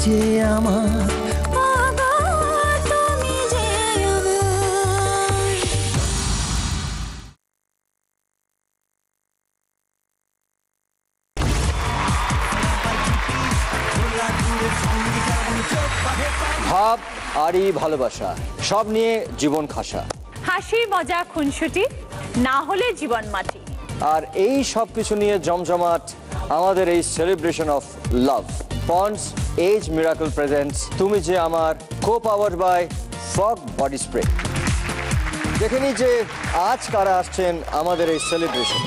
যে আমার। ভাব আরই ভালোবাসা সব নিয়ে জীবন খাসা, হাসি মজা খুনসুটি না হলে জীবন মাটি। আর এই সব কিছু নিয়ে জমজমাট আমাদের এই celebration of love. Pond's age miracle presents তুমি যে আমার, co powered by Fogg body spray. দেখে নি যে আজ কারা আসছেন আমাদের এই সেলিব্রেশন।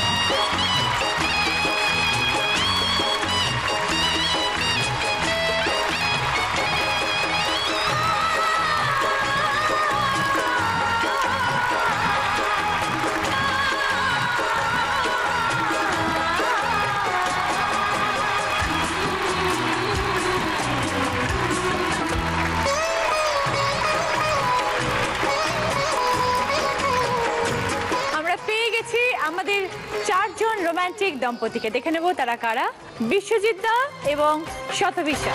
আমাদের চারজন রোমান্টিক দম্পতিকে দেখে নেব তারা কারা। বিশ্বজিৎ দা এবং শতবিশা,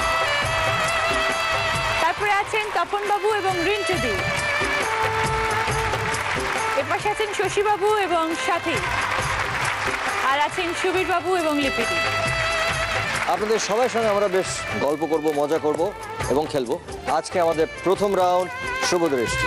তারপরে আছেন তপন বাবু এবং রিন্টু দি, এপাশে আছেন শশী বাবু এবং সাথী, আর আছেন সুবীর বাবু এবং লিপিদি। আপনাদের সবার সঙ্গে আমরা বেশ গল্প করব, মজা করব এবং খেলবো। আজকে আমাদের প্রথম রাউন্ড শুভ দৃষ্টি।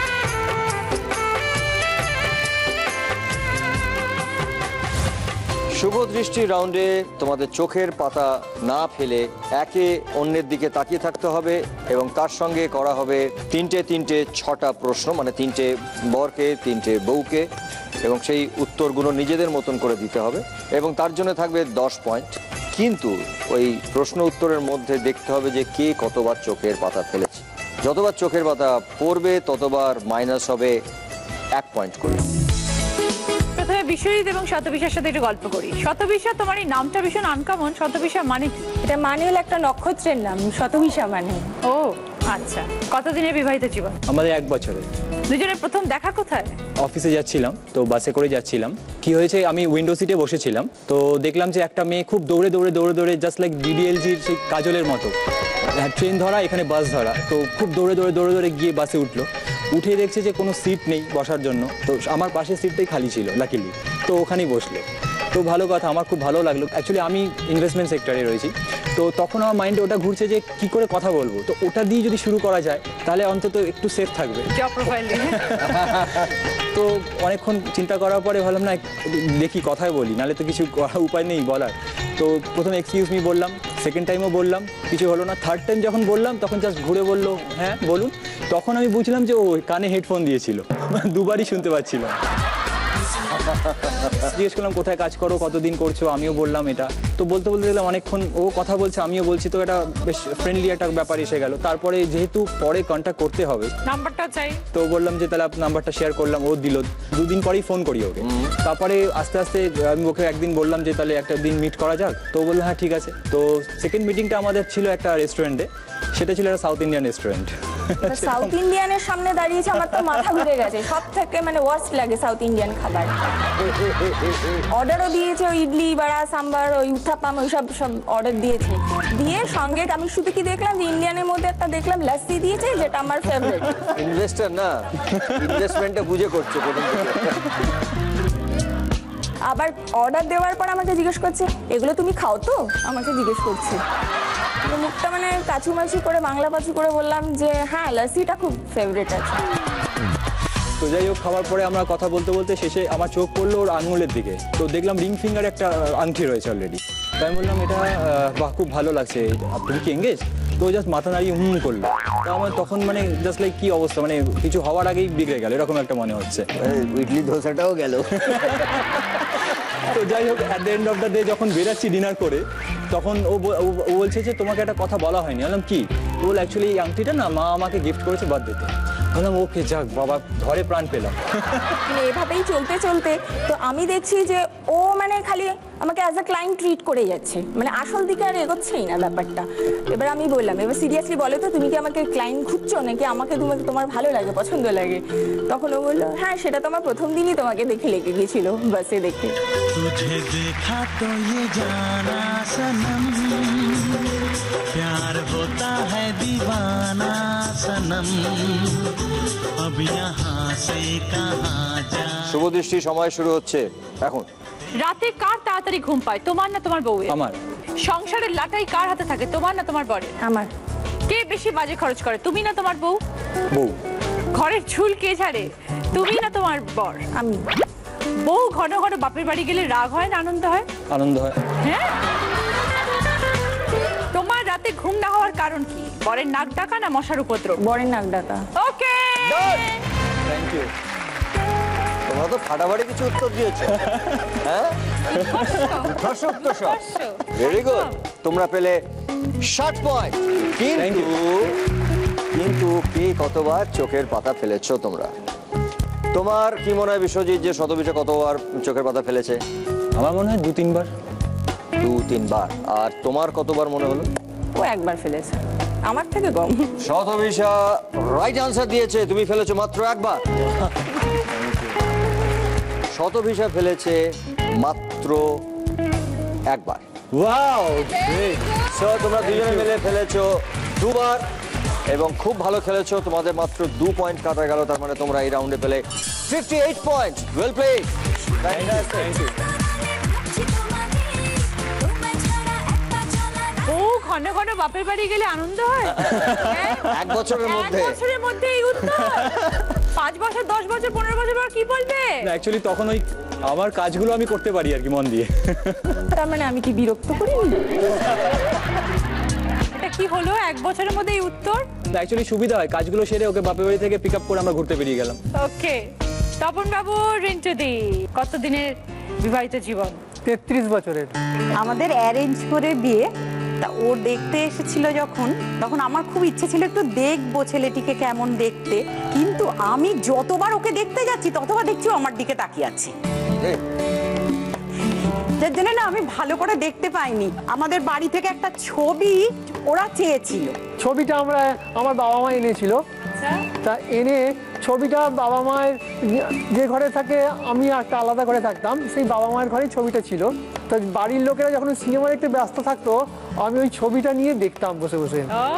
শুভ দৃষ্টি রাউন্ডে তোমাদের চোখের পাতা না ফেলে একে অন্যের দিকে তাকিয়ে থাকতে হবে এবং তার সঙ্গে করা হবে তিনটে 6টা প্রশ্ন, মানে 3টে বরকে 3টে বউকে, এবং সেই উত্তরগুলো নিজেদের মতন করে দিতে হবে এবং তার জন্য থাকবে 10 পয়েন্ট। কিন্তু ওই প্রশ্ন উত্তরের মধ্যে দেখতে হবে যে কে কতবার চোখের পাতা ফেলেছে। যতবার চোখের পাতা পড়বে ততবার মাইনাস হবে 1 পয়েন্ট করে। প্রথমে বিশ্বজিৎ এবং শতবিশার সাথে একটু গল্প করি। শতবিশা, তোমার এই নামটা ভীষণ আনকমন। শতবিশা মানে কি? এটা মানে হলো একটা নক্ষত্রের নাম, শতবিশা মানে। ও আচ্ছা। কতদিনের বিবাহিত জীবন? আমাদের 1 বছরের। দুজনের প্রথম দেখা কোথায়? অফিসে যাচ্ছিলাম, তো বাসে করে যাচ্ছিলাম। কি হয়েছে, আমি উইন্ডো সিটে বসেছিলাম, তো দেখলাম যে একটা মেয়ে খুব দৌড়ে জাস্ট লাইক ডিডিএলজির সেই কাজলের মতো, ট্রেন ধরা এখানে বাস ধরা, তো খুব দৌড়ে গিয়ে বাসে উঠলো। উঠে দেখছে যে কোনো সিট নেই বসার জন্য, তো আমার পাশের সিটটাই খালি ছিল লাকিলি, তো ওখানেই বসলো। তো ভালো কথা, আমার খুব ভালো লাগলো। অ্যাকচুয়ালি আমি ইনভেস্টমেন্ট সেক্টরে রয়েছি, তো তখন আমার মাইন্ডে ওটা ঘুরছে যে কি করে কথা বলবো, তো ওটা দিয়ে যদি শুরু করা যায় তাহলে অন্তত একটু সেফ থাকবে। তো অনেকক্ষণ চিন্তা করার পরে ভাবলাম না দেখি কথায় বলি, নাহলে তো কিছু উপায় নেই বলার। তো প্রথমে এক্সকিউজ মি বললাম, সেকেন্ড টাইমও বললাম, কিছু হলো না। থার্ড টাইম যখন বললাম তখন জাস্ট ঘুরে বললো হ্যাঁ বলুন। তখন আমি বুঝলাম যে ও কানে হেডফোন দিয়েছিল, দুবারই শুনতে পাচ্ছিল। জিজ্ঞেস করলাম কোথায় কাজ করো, কতদিন করছো, আমিও বললাম এটা। তো বলতে দেখলাম অনেকক্ষণ ও কথা বলছে, আমিও বলছি, তো এটা বেশ ফ্রেন্ডলি একটা ব্যাপার এসে গেল। তারপরে যেহেতু পরে কন্ট্যাক্ট করতে হবে, নাম্বারটা চাই, তো বললাম যে তাহলে আপনার নাম্বারটা শেয়ার করলাম, ও দিল। 2 দিন পরেই ফোন করি ওকে। তারপরে আস্তে আস্তে আমি ওকে একদিন বললাম যে তাহলে একটা দিন মিট করা যাক, তো বললো হ্যাঁ ঠিক আছে। তো সেকেন্ড মিটিংটা আমাদের ছিল একটা রেস্টুরেন্টে, সেটা ছিল একটা সাউথ ইন্ডিয়ান রেস্টুরেন্ট। সাউথ ইন্ডিয়ানের সামনে দাঁড়িয়েছে, আমার তো মাথা ঘুরে গেছে। সব থেকে মানে ওয়ার্স্ট লাগে সাউথ ইন্ডিয়ান খাবার। অর্ডারও দিয়েছে, ওই ইডলি বড়া সাম্বার, ওই উত্থাপাম, ওই সব অর্ডার দিয়েছে। দিয়ে সঙ্গে আমি শুধু কি দেখলাম যে ইন্ডিয়ানের মধ্যে একটা দেখলাম লাস্সি দিয়েছে, যেটা আমার ফেভারিট। ইনভেস্টর না, ইনভেস্টমেন্টটা বুঝে করছে। আবার অর্ডার দেওয়ার পর আমাকে জিজ্ঞেস করছে এগুলো তুমি খাও তো, আমাকে জিজ্ঞেস করছে। মুখটা মানে কাচুমাচি করে বাংলা পাচু করে বললাম যে হ্যাঁ লাস্সিটা খুব ফেভারিট আছে। তো যাই হোক, খাওয়ার পরে আমরা কথা বলতে শেষে আমার চোখ পড়লো ওর আঙুলের দিকে, তো দেখলাম রিং ফিঙ্গারে একটা আংটি রয়েছে অলরেডি। তাই আমি বললাম এটা বাহ খুব ভালো লাগছে, আপনি কি এঙ্গেজ? তো জাস্ট মাথা নাড়িয়ে করলো। তো আমার তখন মানে জাস্ট লাইক কি অবস্থা, মানে কিছু হওয়ার আগেই বিগড়ে গেল এরকম একটা মনে হচ্ছে। ইডলি ধোসাটাও গেল। তো যাই হোক, at the end of the day যখন বেরাচ্ছি ডিনার করে, তখন ও বলছে যে তোমাকে একটা কথা বলা হয়নি। বললাম কি? বল অ্যাকচুয়ালি এই আংটিটা না মা আমাকে গিফট করেছে বার্থডেতে। বললাম ওকে যাক বাবা, ঘরে প্রাণ পেলাম। এভাবেই চলতে তো আমি দেখছি যে ও মানে খালি আমাকে অ্যাজ আ ক্লায়েন্ট ট্রিট করে যাচ্ছে, মানে আসল দিকে আর এগোচ্ছেই না ব্যাপারটা। এবার আমি বললাম এবার সিরিয়াসলি বলো তো, তুমি কি আমাকে ক্লায়েন্ট খুঁজছো নাকি আমাকে তোমার ভালো লাগে, পছন্দ লাগে? তখন ও বললো হ্যাঁ সেটা তো আমার প্রথম দিনই তোমাকে দেখে লেগে গেছিল বাসে দেখে। तुझे देखा तो ये जाना सनम प्यार हो दीवाना सनम अब यहाँ से कहाँ जा শুভদৃষ্টি সময় শুরু হচ্ছে এখন। রাতে কার তাড়াতাড়ি ঘুম পায়, তোমার না তোমার বউয়ের? আমার। সংসারের লাটাই কার হাতে থাকে, তোমার না তোমার বরের? আমার। কে বেশি বাজে খরচ করে, তুমি না তোমার বউ? বউ। ঘরের ঝুল কে ঝাড়ে, তুমি না তোমার বর? আমি। বউ ঘন ঘন বাপের বাড়ি গেলে রাগ হয় না আনন্দ হয়? আনন্দ হয়। হ্যাঁ। তোমার রাতে ঘুম না হওয়ার কারণ কি, বরের নাক ডাকা না মশার উপদ্রব? বরের নাক ডাকা। Okay, thank you. তোমরা তো ফাটাফাটি কিছু উত্তর দিয়েছো। হ্যাঁ, ভেরি গুড। তোমরা পেলে 60 পয়েন্ট। কিন্তু কে কতবার চোখের পাতা ফেলেছো তোমরা? তোমার কি মনে হয় বিশ্বজিৎ, যে শতবিশে কতবার চোখের পাতা ফেলেছে? আমার মনে হয় 2-3 বার। 2-3 বার। আর তোমার কতবার মনে হলো? ও একবার ফেলেছে, আমার থেকে কম। শতবিশা রাইট আনসার দিয়েছে, তুমি ফেলেছো মাত্র একবার। শতবিশা ফেলেছে মাত্র একবার। Wow, great. সো তোমরা দুজনে মিলে ফেলেছো 2 বার এবং খুব ভালো খেলেছো। তোমাদের মাত্র 2 পয়েন্ট কাটা গেল, তার মানে তোমরা এই রাউন্ডে পেলে 58 point. Well played. Thank you. বউ ঘন ঘন বাপের বাড়ি গেলে আনন্দ হয়? হ্যাঁ? 1 বছরের মধ্যে। 1 বছরের মধ্যে এই উত্তর? 5 বছর, 10 বছর, 15 বছর পর কি বলবে? না, অ্যাকচুয়ালি তখন ওই আমার কাজগুলো আমি করতে পারি আর কি মন দিয়ে। তার মানে আমি কি বিরক্ত করিনি? এটা কি হলো 1 বছরের মধ্যে এই উত্তর? অ্যাকচুয়ালি সুবিধা হয়, কাজগুলো সেরে ওকে বাপের বাড়ি থেকে পিক আপ করে আমরা ঘুরতে বেরিয়ে গেলাম। ওকে, তপন বাবু, রিন্টু দি, কত দিনের বিবাহিত জীবন? 33 বছরের। আমাদের অ্যারেঞ্জ করে বিয়ে। তা ও দেখতে এসেছিল যখন, তখন আমার খুব ইচ্ছে ছিল একটু দেখবো ছেলেটিকে কেমন দেখতে, কিন্তু আমি যতবার ওকে দেখতে যাচ্ছি ততবার দেখছি ও আমার দিকে তাকিয়ে আছে, যার জন্য না আমি ভালো করে দেখতে পাইনি। আমাদের বাড়ি থেকে একটা ছবি ওরা চেয়েছিল। ছবিটা আমার বাবা মা এনেছিল, তা এনে ছবিটা বাবা মায়ের যে ঘরে থাকে আমি একটা আলাদা ঘরে থাকতাম, সেই বাবা মায়ের ঘরেই ছবিটা ছিল। তো বাড়ির লোকেরা যখন সিনেমা দেখতে ব্যস্ত থাকতো আমি ওই ছবিটা নিয়ে দেখতাম বসে বসে।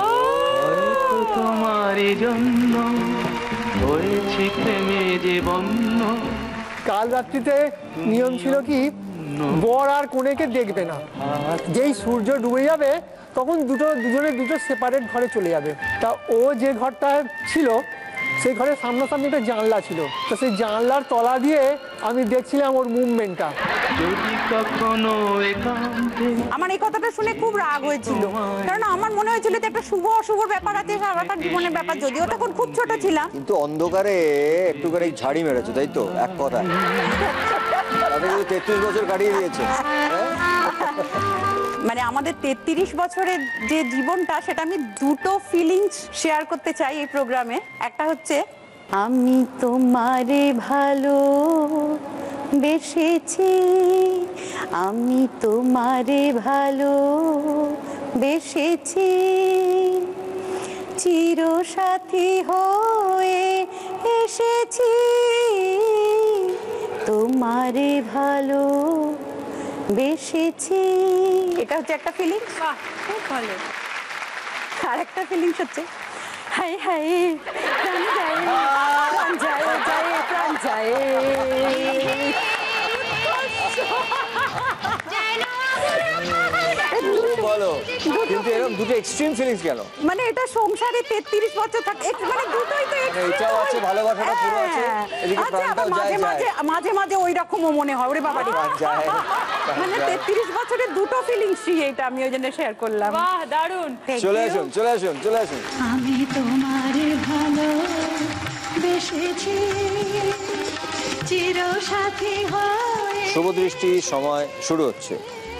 তোমার জন্য হয়েছে প্রেমে যে বন্য। কাল রাত্রিতে নিয়ম ছিল কি, বর আর কনেকে দেখবে না, যেই সূর্য ডুবে যাবে তখন দুজনে দুটো সেপারেট ঘরে চলে যাবে। তা ও যে ঘরটা ছিল সেই ঘরের সামনাসামনি একটা জানলা ছিল, তো সেই জানলার তলা দিয়ে আমি দেখছিলাম ওর মুভমেন্টটা। যদি কখনো একান্তে আমার এই কথাটা শুনে খুব রাগ হয়েছিল, কারণ আমার মনে হয়েছিল যে একটা শুভ অশুভ ব্যাপার আছে, সারাটা জীবনের ব্যাপার, যদিও তখন খুব ছোট ছিলাম। কিন্তু অন্ধকারে একটুখানি ঝাড়ি মেরেছো, তাই তো? এক কথা তাতে কিন্তু 33 বছর কাটিয়ে দিয়েছে। মানে আমাদের 33 বছরের যে জীবনটা, সেটা আমি দুটো ফিলিংস শেয়ার করতে চাই এই প্রোগ্রামে। একটা হচ্ছে আমি তোমারে ভালো বেসেছি, আমি তোমারে ভালো বেসেছি, চিরসাথী হয়ে এসেছি, তোমারে ভালো বেসেছি। এটা হচ্ছে একটা ফিলিংস। বাহ, খুব ভালো। আর একটা ফিলিংস হচ্ছে হাই হাই প্রাণ যায়, প্রাণ যায়, যায়, প্রাণ যায়। বলো, কিন্তু এরকম দুটো এক্সট্রিম ফিলিংস কেন? মানে এটা সংসারে 33 বছর থাকে, মানে দুটোই তো extreme এটাও আছে, হয়। ভালোবাসাটা পুরো আছে, হ্যাঁ। এদিকে আচ্ছা, আবার প্রাণটাও যায় মাঝে মাঝে ওই রকমও মনে হয়, ওরে বাবা রে। প্রাণ যায়, প্রাণ মানে যায়। 33 বছরের দুটো ফিলিংসই, এটা আমি ওই জন্য শেয়ার করলাম। বাহ, দারুণ। চলে আসুন, চলে আসুন, চলে আসুন। আমি তোমারে ভালো বেসেছি, চিরসাথী হয়ে। শুভদৃষ্টি সময় শুরু হচ্ছে।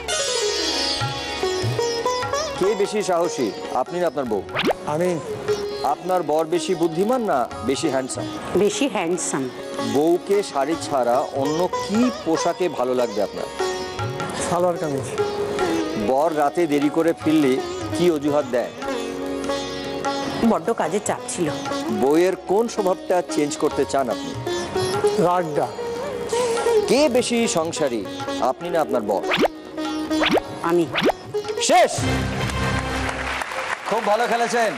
কে বেশি সাহসী, আপনি না আপনার বউ? আমি। আপনার বর বেশি বুদ্ধিমান না বেশি হ্যান্ডসাম? বেশি হ্যান্ডসাম। বউকে শাড়ি ছাড়া অন্য কি পোশাকে ভালো লাগবে আপনার? সালোয়ার কামিজ। বর রাতে দেরি করে ফিরলে কি অজুহাত দেয়? বড্ড কাজে চাপ ছিল। বউয়ের কোন স্বভাবটা চেঞ্জ করতে চান আপনি? রাগটা। কে বেশি সংসারী, আপনি না আপনার বর? আমি। শেষ। খুব ভালো খেলেছেন।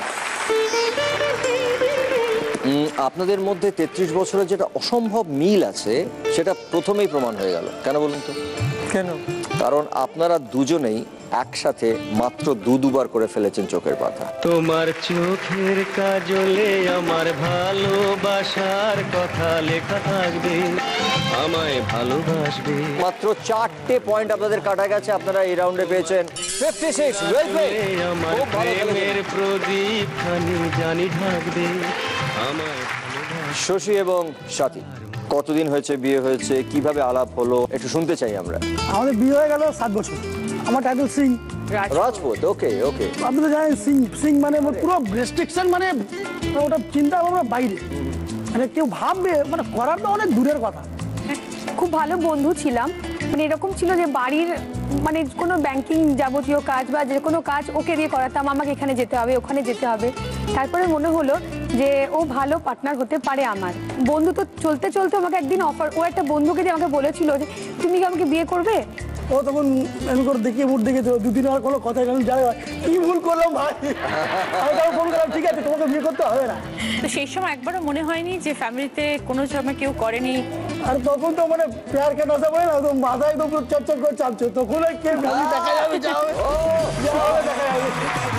আপনাদের মধ্যে 33 বছরের যেটা অসম্ভব মিল আছে সেটা প্রথমেই প্রমাণ হয়ে গেল। কেন বলুন তো? কেন? কারণ আপনারা দুজনেই একসাথে মাত্র দুবার করে ফেলেছেন চোখের পাতা। তোমার চোখের কাজলে আমার ভালোবাসার কথা লেখা থাকবে, আমায় ভালোবাসবে। মাত্র 4টে পয়েন্ট আপনাদের কাটা গেছে। আপনারা এই রাউন্ডে পেয়েছেন 56। Well played. আমার খুব ভালো প্রেমের খেলেছেন। প্রদীপ খানি জানি থাকবে, আমায় শশী এবং স্বাতী, কতদিন হয়েছে বিয়ে হয়েছে, কিভাবে আলাপ হলো একটু শুনতে চাই আমরা। আমাদের বিয়ে হয়ে গেল 7 বছর। আমার title Singh. Rajput. Okay okay. আপনি তো জানেন সিং সিং মানে পুরো রেস্ট্রিকশন, মানে ওটা চিন্তা ভাবনা বাইরে, মানে কেউ ভাববে মানে করার তো অনেক দূরের কথা। খুব ভালো বন্ধু ছিলাম, মানে এরকম ছিল যে বাড়ির মানে কোনো ব্যাংকিং যাবতীয় কাজ বা যে কোনো কাজ ওকে দিয়ে করাতাম, আমাকে এখানে যেতে হবে ওখানে যেতে হবে। তারপরে মনে হলো যে ও ভালো পার্টনার হতে পারে আমার। বন্ধু তো চলতে চলতে আমাকে একদিন অফার, ও একটা বন্ধুকে দিয়ে আমাকে বলেছিল যে তুমি কি আমাকে বিয়ে করবে। ও তখন এমন করে দেখিয়ে মুখ দেখে দুদিন আর কোনো কথা আমি জানি কি ভুল করলাম ভাই। আমি তখন ফোন করলাম, ঠিক আছে তোমাকে বিয়ে করতে হবে না। তো সেই সময় একবারও মনে হয়নি যে ফ্যামিলিতে কোনো সময় কেউ করেনি? আর তখন তো মানে প্যার কে নাচা বলে না, তো মাথায় তো পুরো চটচট করে চাপছে, তখন আর কে ফ্যামিলি দেখা যাবে, যা হবে দেখা যাবে।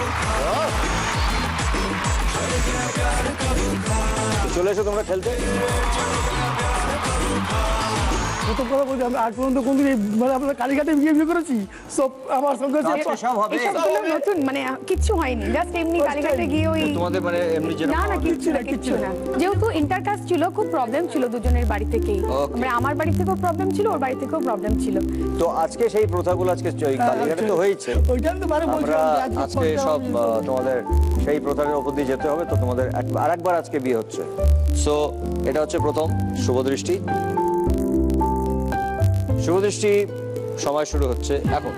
চলে এসো তোমরা খেলতে। প্রথম কথা বলছি, আমি আজ পর্যন্ত কোনদিন মানে আপনার কালীঘাটে বিয়ে করেছি, সব আমার সঙ্গে সব হবে। এসবগুলো নতুন, মানে কিচ্ছু হয়নি, জাস্ট এমনি কালীঘাটে গিয়ে ওই তোমাদের মানে এমনি না না কিচ্ছু না কিচ্ছু না। যেহেতু ইন্টারকাস্ট ছিল, খুব প্রবলেম ছিল দুজনের বাড়ি থেকেই। মানে আমার বাড়ি থেকেও প্রবলেম ছিল, ওর বাড়ি থেকেও প্রবলেম ছিল। তো আজকে সেই প্রথাগুলো আজকে কালীঘাটে তো হয়েছে, ওইটা তো মানে আমরা আজকে সব তোমাদের সেই প্রথার উপর দিয়ে যেতে হবে। তো তোমাদের আরেকবার আজকে বিয়ে হচ্ছে। সো এটা হচ্ছে প্রথম শুভদৃষ্টি। শুভদৃষ্টি সময় শুরু হচ্ছে এখন।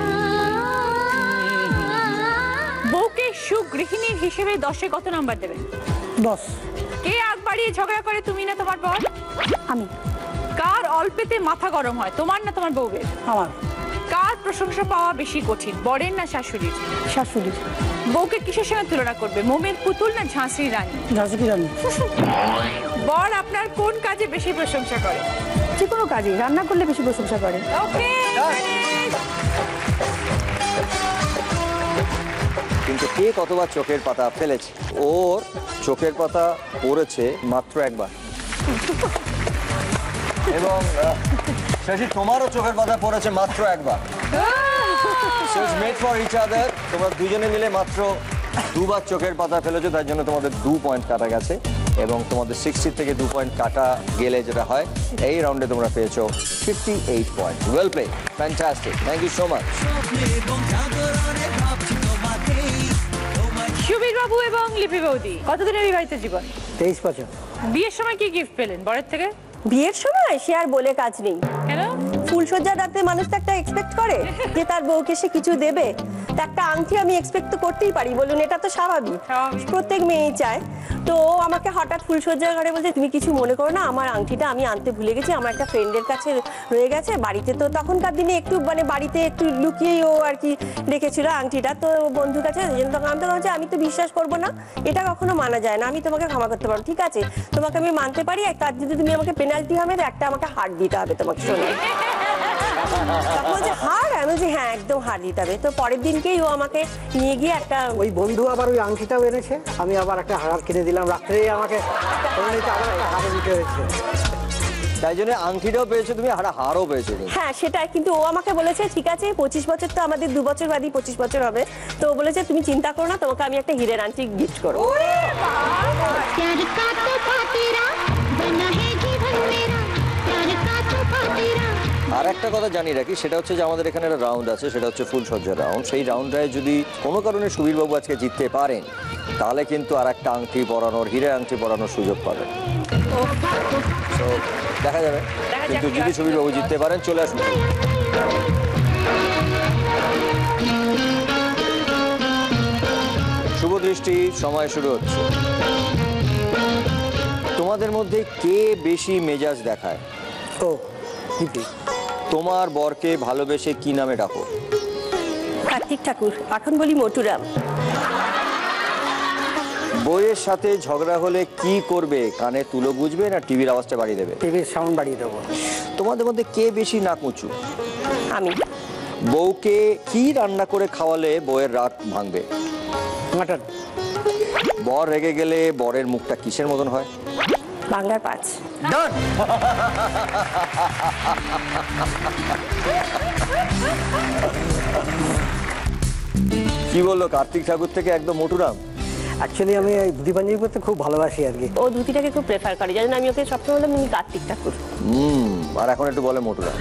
বউকে সুগৃহিণীর হিসেবে 10-এ কত নাম্বার দেবে? 10। কে আগ বাড়িয়ে ঝগড়া করে, তুমি না তোমার বর? আমি। কার অল্পেতে মাথা গরম হয়, তোমার না তোমার বউয়ের? আমার। কার প্রশংসা পাওয়া বেশি কঠিন, বরের না শাশুড়ির? শাশুড়ির। বউকে কিসের সঙ্গে তুলনা করবে, মোমের পুতুল না ঝাঁসির রানী? ঝাঁসি কি জানি। বর আপনার কোন কাজে বেশি প্রশংসা করে? যে কোনো কাজে, রান্না করলে বেশি প্রশংসা করে। ওকে। কিন্তু কে কতবার চোখের পাতা ফেলেছে? ওর চোখের পাতা পড়েছে মাত্র একবার। এবং শশী, তোমারও চোখের পাতা পড়েছে মাত্র একবার। So it's made for each other. তোমরা দুজনে মিলে মাত্র দুবার চোখের পাতা ফেলেছো, তার জন্য তোমাদের 2 পয়েন্ট কাটা গেছে। এবং তোমাদের 60 থেকে 2 পয়েন্ট কাটা গেলে যেটা হয়, এই রাউন্ডে তোমরা পেয়েছো 58 point. Well play, fantastic, thank you so much. Subir বাবু এবং লিপি বৌদি, কতদিনের বিবাহিত জীবন? 23 বছর। বিয়ের সময় কি গিফট পেলেন বরের থেকে? বিয়ের সময় সে আর বলে কাজ নেই। কেন? ফুলসজ্জার রাতে মানুষ তো একটা এক্সপেক্ট করে যে তার বউকে সে কিছু দেবে। তা একটা আংটি আমি এক্সপেক্ট তো করতেই পারি, বলুন, এটা তো স্বাভাবিক, প্রত্যেক মেয়েই চায়। তো ও আমাকে হঠাৎ ফুলসজ্জার ঘরে বলছে, তুমি কিছু মনে করো না, আমার আংটিটা আমি আনতে ভুলে গেছি, আমার একটা ফ্রেন্ডের কাছে রয়ে গেছে বাড়িতে। তো তখনকার দিনে একটু মানে বাড়িতে একটু লুকিয়েই ও আর কি রেখেছিল আংটিটা, তো বন্ধুর কাছে। তখন আমি তো ভাবছি আমি তো বিশ্বাস করবো না, এটা কখনো মানা যায় না, আমি তোমাকে ক্ষমা করতে পারবো, ঠিক আছে তোমাকে আমি মানতে পারি, তার যদি তুমি আমাকে পেনাল্টি হবে একটা আমাকে হার দিতে হবে তোমাকে। শোনো, বলছে হার? আমি বলছি হ্যাঁ একদম হার দিতে হবে। তো পরের দিনকেই ও আমাকে নিয়ে গিয়ে একটা, ওই বন্ধু আবার ওই আংটিটাও এনেছে, আমি আবার একটা হার কিনে দিলাম রাত্রে, আমাকে আবার একটা হার দিতে হয়েছে। তাই জন্য আংটিটাও পেয়েছো তুমি, হারও পেয়েছো। হ্যাঁ সেটাই। কিন্তু ও আমাকে বলেছে ঠিক আছে 25 বছর তো আমাদের 2 বছর বাদই 25 বছর হবে, তো ও বলেছে তুমি চিন্তা করো না, তোমাকে আমি একটা হীরের আংটি গিফট করবো। আর একটা কথা জানি রাখি, সেটা হচ্ছে যে আমাদের এখানে একটা রাউন্ড আছে, সেটা হচ্ছে ফুলসজ্জা রাউন্ড। সেই রাউন্ডটায় যদি কোনো কারণে সুবীরবাবু আজকে জিততে পারেন, তাহলে কিন্তু আর একটা আংটি পরানোর, হীরের আংটি পরানোর সুযোগ পাবেন। তো দেখা যাবে। কিন্তু যদি সুবীরবাবু জিততে পারেন, চলে আসুন। শুভদৃষ্টি, সময় শুরু হচ্ছে। তোমাদের মধ্যে কে বেশি মেজাজ দেখায়? ও তোমার বরকে ভালোবেসে কি নামে ডাকো? কার্তিক ঠাকুর, এখন বলি মোটুরাম। বইয়ের সাথে ঝগড়া হলে কি করবে? কানে তুলো গুজবে না টিভির আওয়াজটা বাড়িয়ে দেবে? টিভির সাউন্ড বাড়িয়ে দেবো। তোমাদের মধ্যে কে বেশি নাক উঁচু? আমি। বউকে কি রান্না করে খাওয়ালে বউয়ের রাগ ভাঙবে? মাটন। বর রেগে গেলে বরের মুখটা কিসের মতন হয়? বাংলার 5। Done! কি বললো কার্তিক ঠাকুর থেকে একদম মোটুরাম? অ্যাকচুয়ালি আমি এই ধুতি পাঞ্জাবি পরতে খুব ভালোবাসি আর কি। ও ধুতিটাকে খুব প্রেফার করে, জানেন আমি ওকে সবসময় বললাম তুমি কার্তিক ঠাকুর। আর এখন একটু বলে মোটুরাম।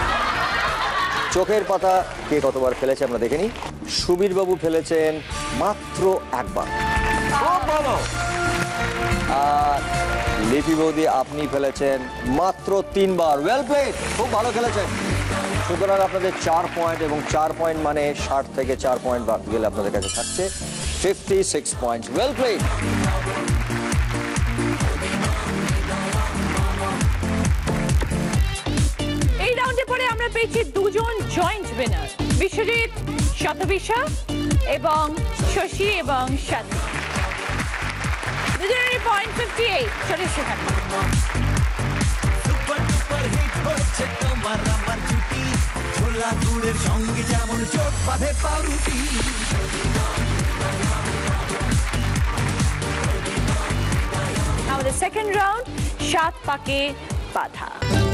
চোখের পাতা কে কতবার ফেলেছে আমরা দেখে নিই। সুবীর বাবু ফেলেছেন মাত্র একবার। খুব ভালো। আর লিপি বৌদি আপনি ফেলেছেন মাত্র 3 বার। ওয়েল প্লেড, খুব ভালো খেলেছেন। সুতরাং আপনাদের 4 পয়েন্ট, এবং 4 পয়েন্ট মানে 60 থেকে 4 পয়েন্ট বাদ গেলে আপনাদের কাছে থাকছে 56 পয়েন্ট। Well played. এই রাউন্ডে পরে আমরা পেয়েছি দুজন জয়েন্ট উইনার, বিশ্বজিৎ, শতবিশা এবং শশী এবং সাথী। দুজনেরই পয়েন্ট 58। চলে সেখানে আমাদের সেকেন্ড রাউন্ড, 7 পাকে বাধা।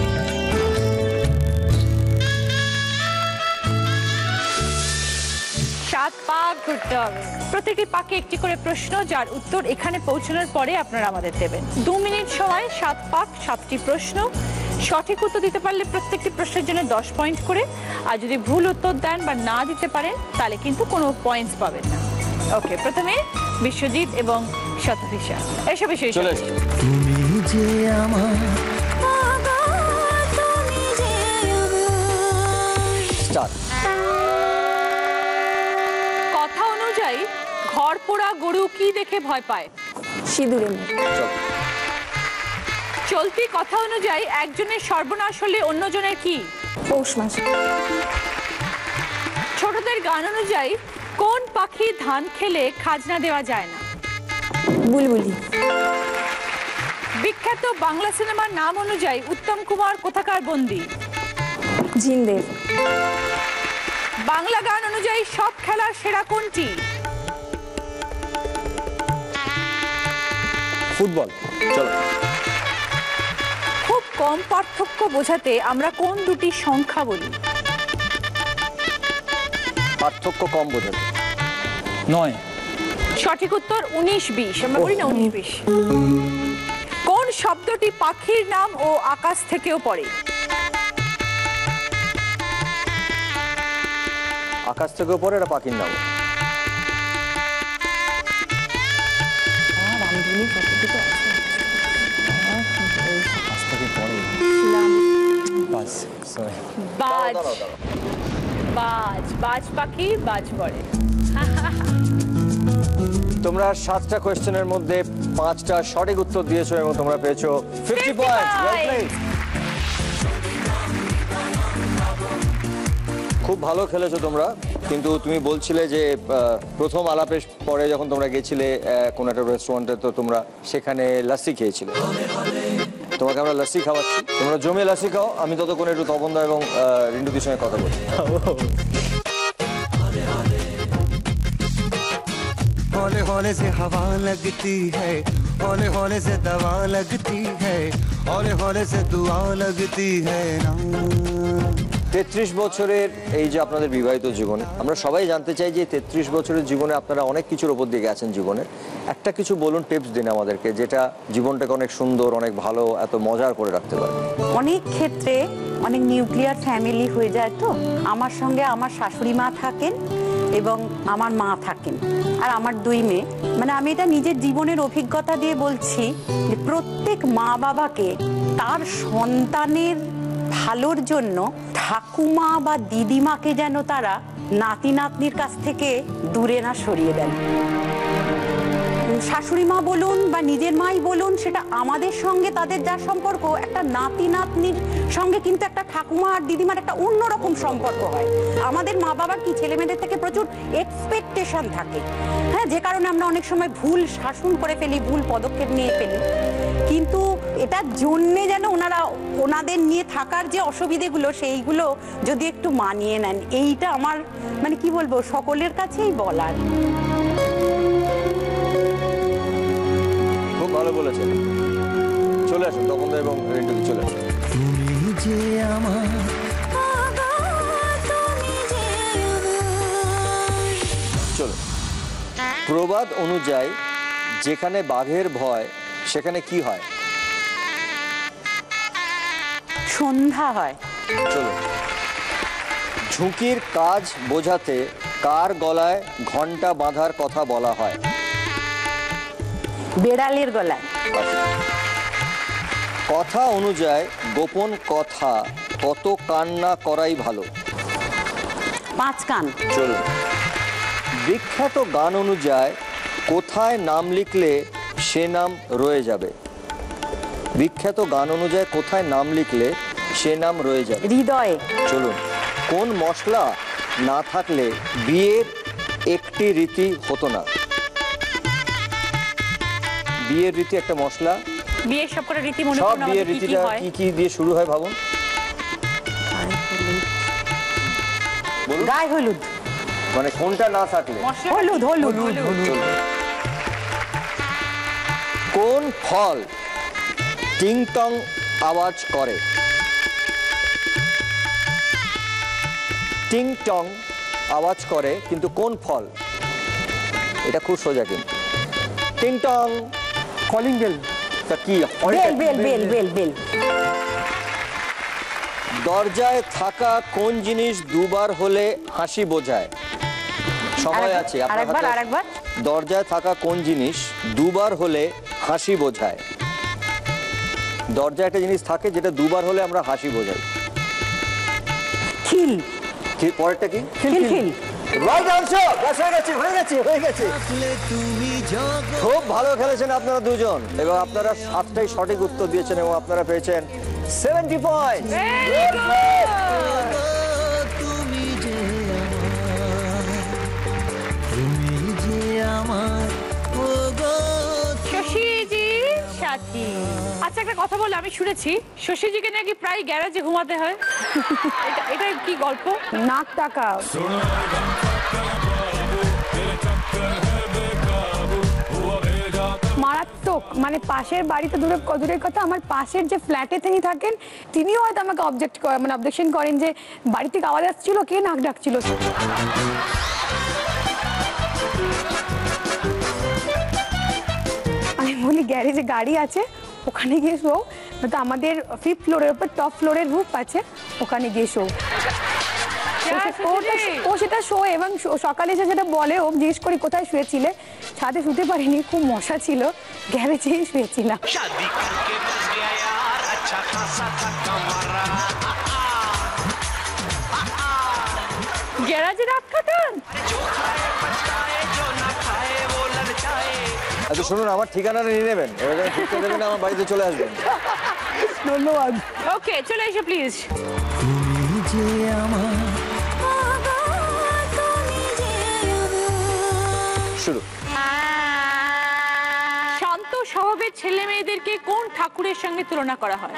7 পাক ঘুরতে হবে। প্রত্যেকটি পাকে একটি করে প্রশ্ন, যার উত্তর এখানে পৌঁছানোর পরে আপনারা আমাদের দেবেন। 2 মিনিট সময়, 7 পাক, 7টি প্রশ্ন। সঠিক উত্তর দিতে পারলে প্রত্যেকটি প্রশ্নের জন্য 10 পয়েন্ট করে, আর যদি ভুল উত্তর দেন বা না দিতে পারেন তাহলে কিন্তু কোনো পয়েন্টস পাবেন না। ওকে, প্রথমে বিশ্বজিৎ এবং শতভিষা। এসব বিষয়ে চলে এসো। তুমি যে আমার স্টার্ট। কথা অনুযায়ী ঘর পোড়া গরু কি দেখে ভয় পায়? সিঁদুরে মুখ। চলতি কথা অনুযায়ী একজনের সর্বনাশ হলে অন্যজনের কি? পৌষ মাস। ছোটদের গান অনুযায়ী কোন পাখি ধান খেলে খাজনা দেওয়া যায় না? বুলবুলি। বিখ্যাত বাংলা সিনেমার নাম অনুযায়ী উত্তম কুমার কোথাকার বন্দী? জিন্দের। বাংলা গান অনুযায়ী সব খেলার সেরা কোনটি? ফুটবল। চলো। খুব কম পার্থক্য বোঝাতে আমরা কোন দুটি সংখ্যা বলি? পার্থক্য কম বোঝাতে 9। সঠিক উত্তর 19-20। আমরা বলি না 19-20। কোন শব্দটি পাখির নাম ও আকাশ থেকেও পড়ে? আকাশ থেকে পরে এটা পাখির নাম। বাস, সরি। বাজ। বাজ, বাজ পাখি বাজ পড়ে। তোমরা 7টা কোয়েশ্চেনের মধ্যে 5টা সঠিক উত্তর দিয়েছো এবং তোমরা পেয়েছো 50 পয়েন্ট। Well played. খুব ভালো খেলেছো তোমরা, কিন্তু তুমি বলছিলে যে প্রথম আলাপের পরে যখন তোমরা গেছিলে কোন একটা রেস্টুরেন্টে, তো তোমরা সেখানে লাস্সি খেয়েছিলে। তোমাকে আমরা লাস্সি খাওয়াচ্ছি, তোমরা জমে লাস্সি খাও। আমি ততক্ষণ একটু তপনদা এবং রিন্টুদির সঙ্গে কথা বলি। हौले हौले से हवा लगती है, हौले हौले से दवा लगती है, हौले हौले से दुआ लगती है ना। 33 বছরের এই যে আপনাদের বিবাহিত জীবনে, আমরা সবাই জানতে চাই যে 33 বছরের জীবনে আপনারা অনেক কিছুর উপর দিয়ে গেছেন জীবনে। একটা কিছু বলুন, টিপস দিন আমাদেরকে, যেটা জীবনটাকে অনেক সুন্দর, অনেক ভালো, এত মজার করে রাখতে পারে। অনেক ক্ষেত্রে অনেক নিউক্লিয়ার ফ্যামিলি হয়ে যায়, তো আমার সঙ্গে আমার শাশুড়ি মা থাকেন এবং আমার মা থাকেন, আর আমার 2 মেয়ে। মানে আমি এটা নিজের জীবনের অভিজ্ঞতা দিয়ে বলছি যে প্রত্যেক মা বাবাকে তার সন্তানের ভালোর জন্য ঠাকুমা বা দিদিমাকে যেন তারা নাতি নাতনির কাছ থেকে দূরে না সরিয়ে দেন। শাশুড়ি মা বলুন বা নিজের মাই বলুন, সেটা আমাদের সঙ্গে তাদের যা সম্পর্ক, একটা নাতি নাতনির সঙ্গে কিন্তু একটা ঠাকুমা আর দিদিমার একটা অন্যরকম সম্পর্ক হয়। আমাদের মা বাবার কি ছেলে মেয়েদের থেকে প্রচুর এক্সপেকটেশন থাকে, হ্যাঁ, যে কারণে আমরা অনেক সময় ভুল শাসন করে ফেলি, ভুল পদক্ষেপ নিয়ে ফেলি। কিন্তু এটার জন্যে যেন ওনাদের নিয়ে থাকার যে অসুবিধেগুলো, সেইগুলো যদি একটু মানিয়ে নেন, এইটা আমার মানে কি বলবো, সকলের কাছেই বলার। খুব ভালো বলেছেন। চলে আসুন তপন দা এবং রিন্টুদি, চলে আসুন। তুমি যে আমার চলো। প্রবাদ অনুযায়ী যেখানে বাঘের ভয় সেখানে কি হয়? সন্ধ্যা হয়। চলো। ঝুঁকির কাজ বোঝাতে কার গলায় ঘন্টা বাঁধার কথা বলা হয়? বেড়ালের গলায়। কথা অনুযায়ী গোপন কথা কত কান না করাই ভালো? 5 কান। চলুন। বিখ্যাত গান অনুযায়ী কোথায় নাম লিখলে সে নাম রয়ে যাবে? বিখ্যাত গান অনুযায়ী কোথায় নাম লিখলে সে নাম রয়ে যাবে? হৃদয়ে। চলুন। কোন মশলা না থাকলে বিয়ের একটি রীতি হতো না? বিয়ের রীতি একটা মশলা। বিয়ের সবকটা রীতি মনে সব করুন বিয়ের আমাদের কি কি রীতিটা হয়। কি কি দিয়ে শুরু হয় ভাবুন? বলুন। গায়ে হলুদ। মানে কোনটা না থাকলে? হলুদ হলুদ। চলুন। কোন ফল টিং টং আওয়াজ করে? টিং টং আওয়াজ করে, কিন্তু কোন ফল? এটা খুব সোজা কিন্তু। টিং টং। Calling bell. তা কি? Bell bell bell bell bell. দরজায় থাকা কোন জিনিস দুবার হলে হাসি বোঝায়? সময় আছে আপনার আরেকবার হাতে। আরেকবার। দরজায় থাকা কোন জিনিস দুবার হলে হাসি বোঝায়? দরজায় একটা জিনিস থাকে যেটা দুবার হলে আমরা হাসি বোঝাই। খিল। পরেরটা কি? খিলখিল। Right answer. হয়ে গেছে। খুব ভালো খেলেছেন আপনারা দুজন, এবং আপনারা 7টাই সঠিক উত্তর দিয়েছেন এবং আপনারা পেয়েছেন 70 পয়েন্ট। তুমি যে আমার ও গো শশীজি সাথী। আচ্ছা একটা কথা বলে, আমি শুনেছি শশীজিকে নাকি প্রায় গ্যারেজে ঘুমাতে হয়। এটা কি গল্প? নাক টাকা মারাত্মক, মানে পাশের বাড়িতে দূরের কথা, আমার পাশের যে ফ্ল্যাটে তিনি থাকেন, তিনিও হয়তো আমাকে অবজেকশন করেন যে বাড়ি থেকে আওয়াজ আসছিল, কে নাক ডাকছিল। আমি বলি গ্যারেজে গাড়ি আছে, ওখানে গিয়ে শো, তো আমাদের 5th ফ্লোরের উপর টপ ফ্লোরের রুফ আছে, ওখানে গিয়ে শো। ও সেটা শো, এবং সকালে এসে সেটা বলে, ও জিজ্ঞেস করি কোথায় শুয়েছিলে, ছাদে শুতে পারিনি, খুব মশা ছিল, গ্যারেজেই শুয়েছিলাম। গ্যারেজে রাত কাটান? আচ্ছা শুনুন, আমার ঠিকানাটা নিয়ে নেবেন, এবার ঠিকতে দেবেন, আমার বাড়িতে চলে আসবেন। ধন্যবাদ। ওকে, চলে এসো প্লিজ। তুমি যে আমার শুরু। শান্ত স্বভাবের ছেলে মেয়েদেরকে কোন ঠাকুরের সঙ্গে তুলনা করা হয়?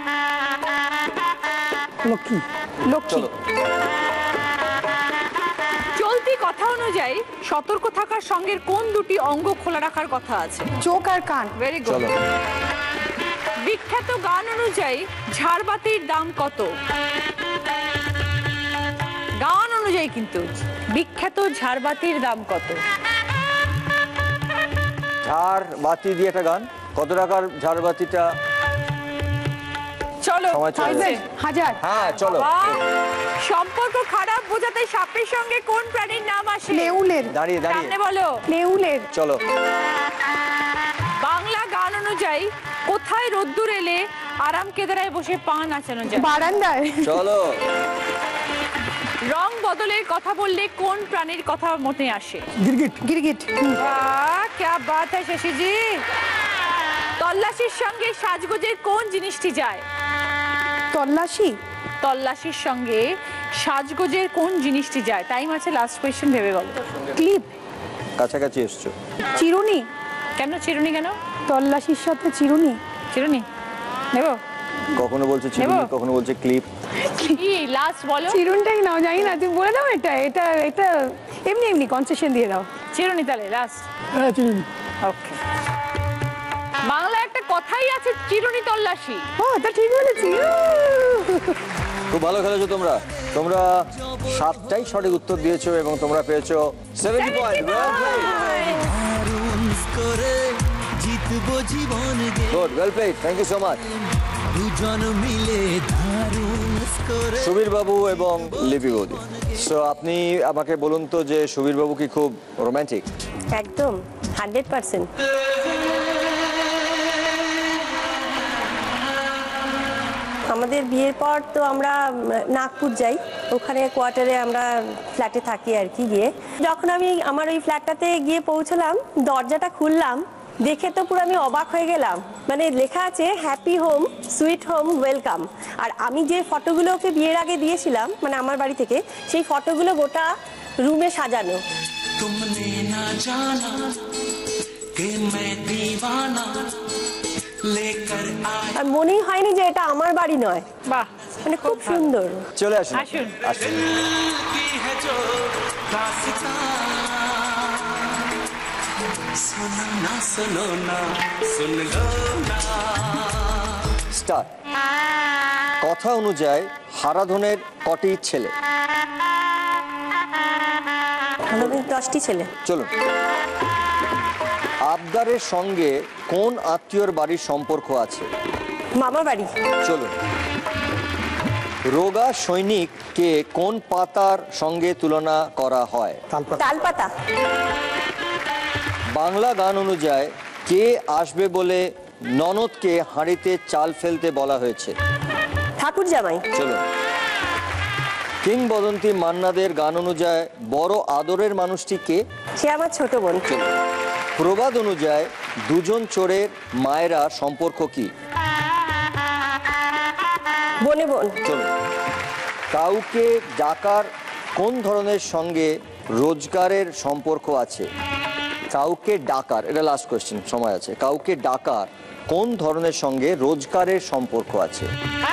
লক্ষ্মী। লক্ষ্মী। চলতি কথা অনুযায়ী সতর্ক থাকার সঙ্গে কোন দুটি অঙ্গ খোলা রাখার কথা আছে? চোখ আর কান। Very good. চলো। বিখ্যাত গান অনুযায়ী ঝাড়বাতির দাম কত? গান অনুযায়ী কিন্তু বিখ্যাত ঝাড়বাতির দাম কত? ঝাড়বাতি দিয়ে একটা গান। কত টাকার ঝাড়বাতিটা? চলো। সময় চলে গেছে। 1000। হ্যাঁ চলো। সম্পর্ক খারাপ বোঝাতে সাপের সঙ্গে কোন প্রাণীর নাম আসে? নেউলের। দাঁড়িয়ে সামনে বলো। নেউলের। চলো। বাংলা গান অনুযায়ী কোথায় রোদ্দুর এলে আরাম কেদারায় বসে পা নাচানো যায়? বারান্দায়। চলো। রং বদলের কথা বললে কোন প্রাণীর কথা মনে আসে? গিরগিট। গিরগিট। বাহ, क्या बात है शशि जी। তল্লাশির সঙ্গে সাজগোজের কোন জিনিসটি যায়? তল্লাশি? তল্লাশির সঙ্গে সাজগোজের কোন জিনিসটি যায়? টাইম আছে, লাস্ট কোয়েশ্চেন, ভেবে বলো। ক্লিপ? কাছাকাছি এসছো। চিরুনি? কেন চিরুনি কেন? তল্লাশির সাথে চিরুনি? চিরুনি নেব? কখনো বলছে চিরুনি, নেবো? কখনো বলছে ক্লিপ। কি লাস্ট বলো? চিরুনটাই নাও, জানি না, তুমি বলে দাও। এটা এটা এটা এমনি এমনি কনসেশন দিয়ে দাও। চিরুনি তাহলে লাস্ট। হ্যাঁ চিরুনি। ওকে। বাংলা একটা কথাই আছে, চিরুনি তল্লাশি। ও তা ঠিক বলেছি। খুব ভালো খেলেছো তোমরা। তোমরা 7টাই সঠিক উত্তর দিয়েছো এবং তোমরা পেয়েছো 70 পয়েন্ট। করে জিতবো জীবন গে good, well played, thank you so much. দুজন মিলে দারুণ করে সুবীর বাবু এবং লিপি বৌদি। সো আপনি আমাকে বলুন তো যে সুবীর বাবু কি খুব রোমান্টিক? একদম 100%। আমাদের বিয়ের পর তো আমরা নাগপুর যাই, ওখানে কোয়ার্টারে আমরা ফ্ল্যাটে থাকি আর কি। গিয়ে যখন আমি আমার ওই ফ্ল্যাটটাতে গিয়ে পৌঁছলাম, দরজাটা খুললাম, দেখে তো পুরো আমি অবাক হয়ে গেলাম। মানে লেখা আছে happy home sweet home welcome. আর আমি যে ফটোগুলো ওকে বিয়ের আগে দিয়েছিলাম, মানে আমার বাড়ি থেকে, সেই ফটোগুলো গোটা রুমে সাজানো। तुमने ना जाना कि मैं दीवाना लेकर आया। আর মনেই হয়নি যে এটা আমার বাড়ি নয়। বাহ, মানে খুব সুন্দর। চলে আসুন, আসুন। আসুন। की है जो दास्तां सुना ना सुनो ना सुन लो ना। স্টার। কথা অনুযায়ী হারাধনের কটি ছেলে? আমাদের 10টি ছেলে। চলুন। আবদারের সঙ্গে কোন আত্মীয়র বাড়ির সম্পর্ক আছে? মামা বাড়ি। চলুন। রোগা সৈনিককে কোন পাতার সঙ্গে তুলনা করা হয়? তালপাতা। বাংলা গান অনুযায়ী কে আসবে বলে ননদকে হাঁড়িতে চাল ফেলতে বলা হয়েছে? ঠাকুর জামাই। চলুন। কিংবদন্তি মান্নাদের গান অনুযায়ী বড় আদরের মানুষটি কে? সে আমার ছোট বোন। প্রবাদ অনুযায়ী দুজন চোরের মায়েরা সম্পর্ক কি? বোনে বোন। চলুন। কাউকে ডাকার কোন ধরনের সঙ্গে রোজগারের সম্পর্ক আছে? কাউকে ডাকার, এটা লাস্ট কোয়েশ্চেন, সময় আছে। কাউকে ডাকার কোন ধরনের সঙ্গে রোজগারের সম্পর্ক আছে?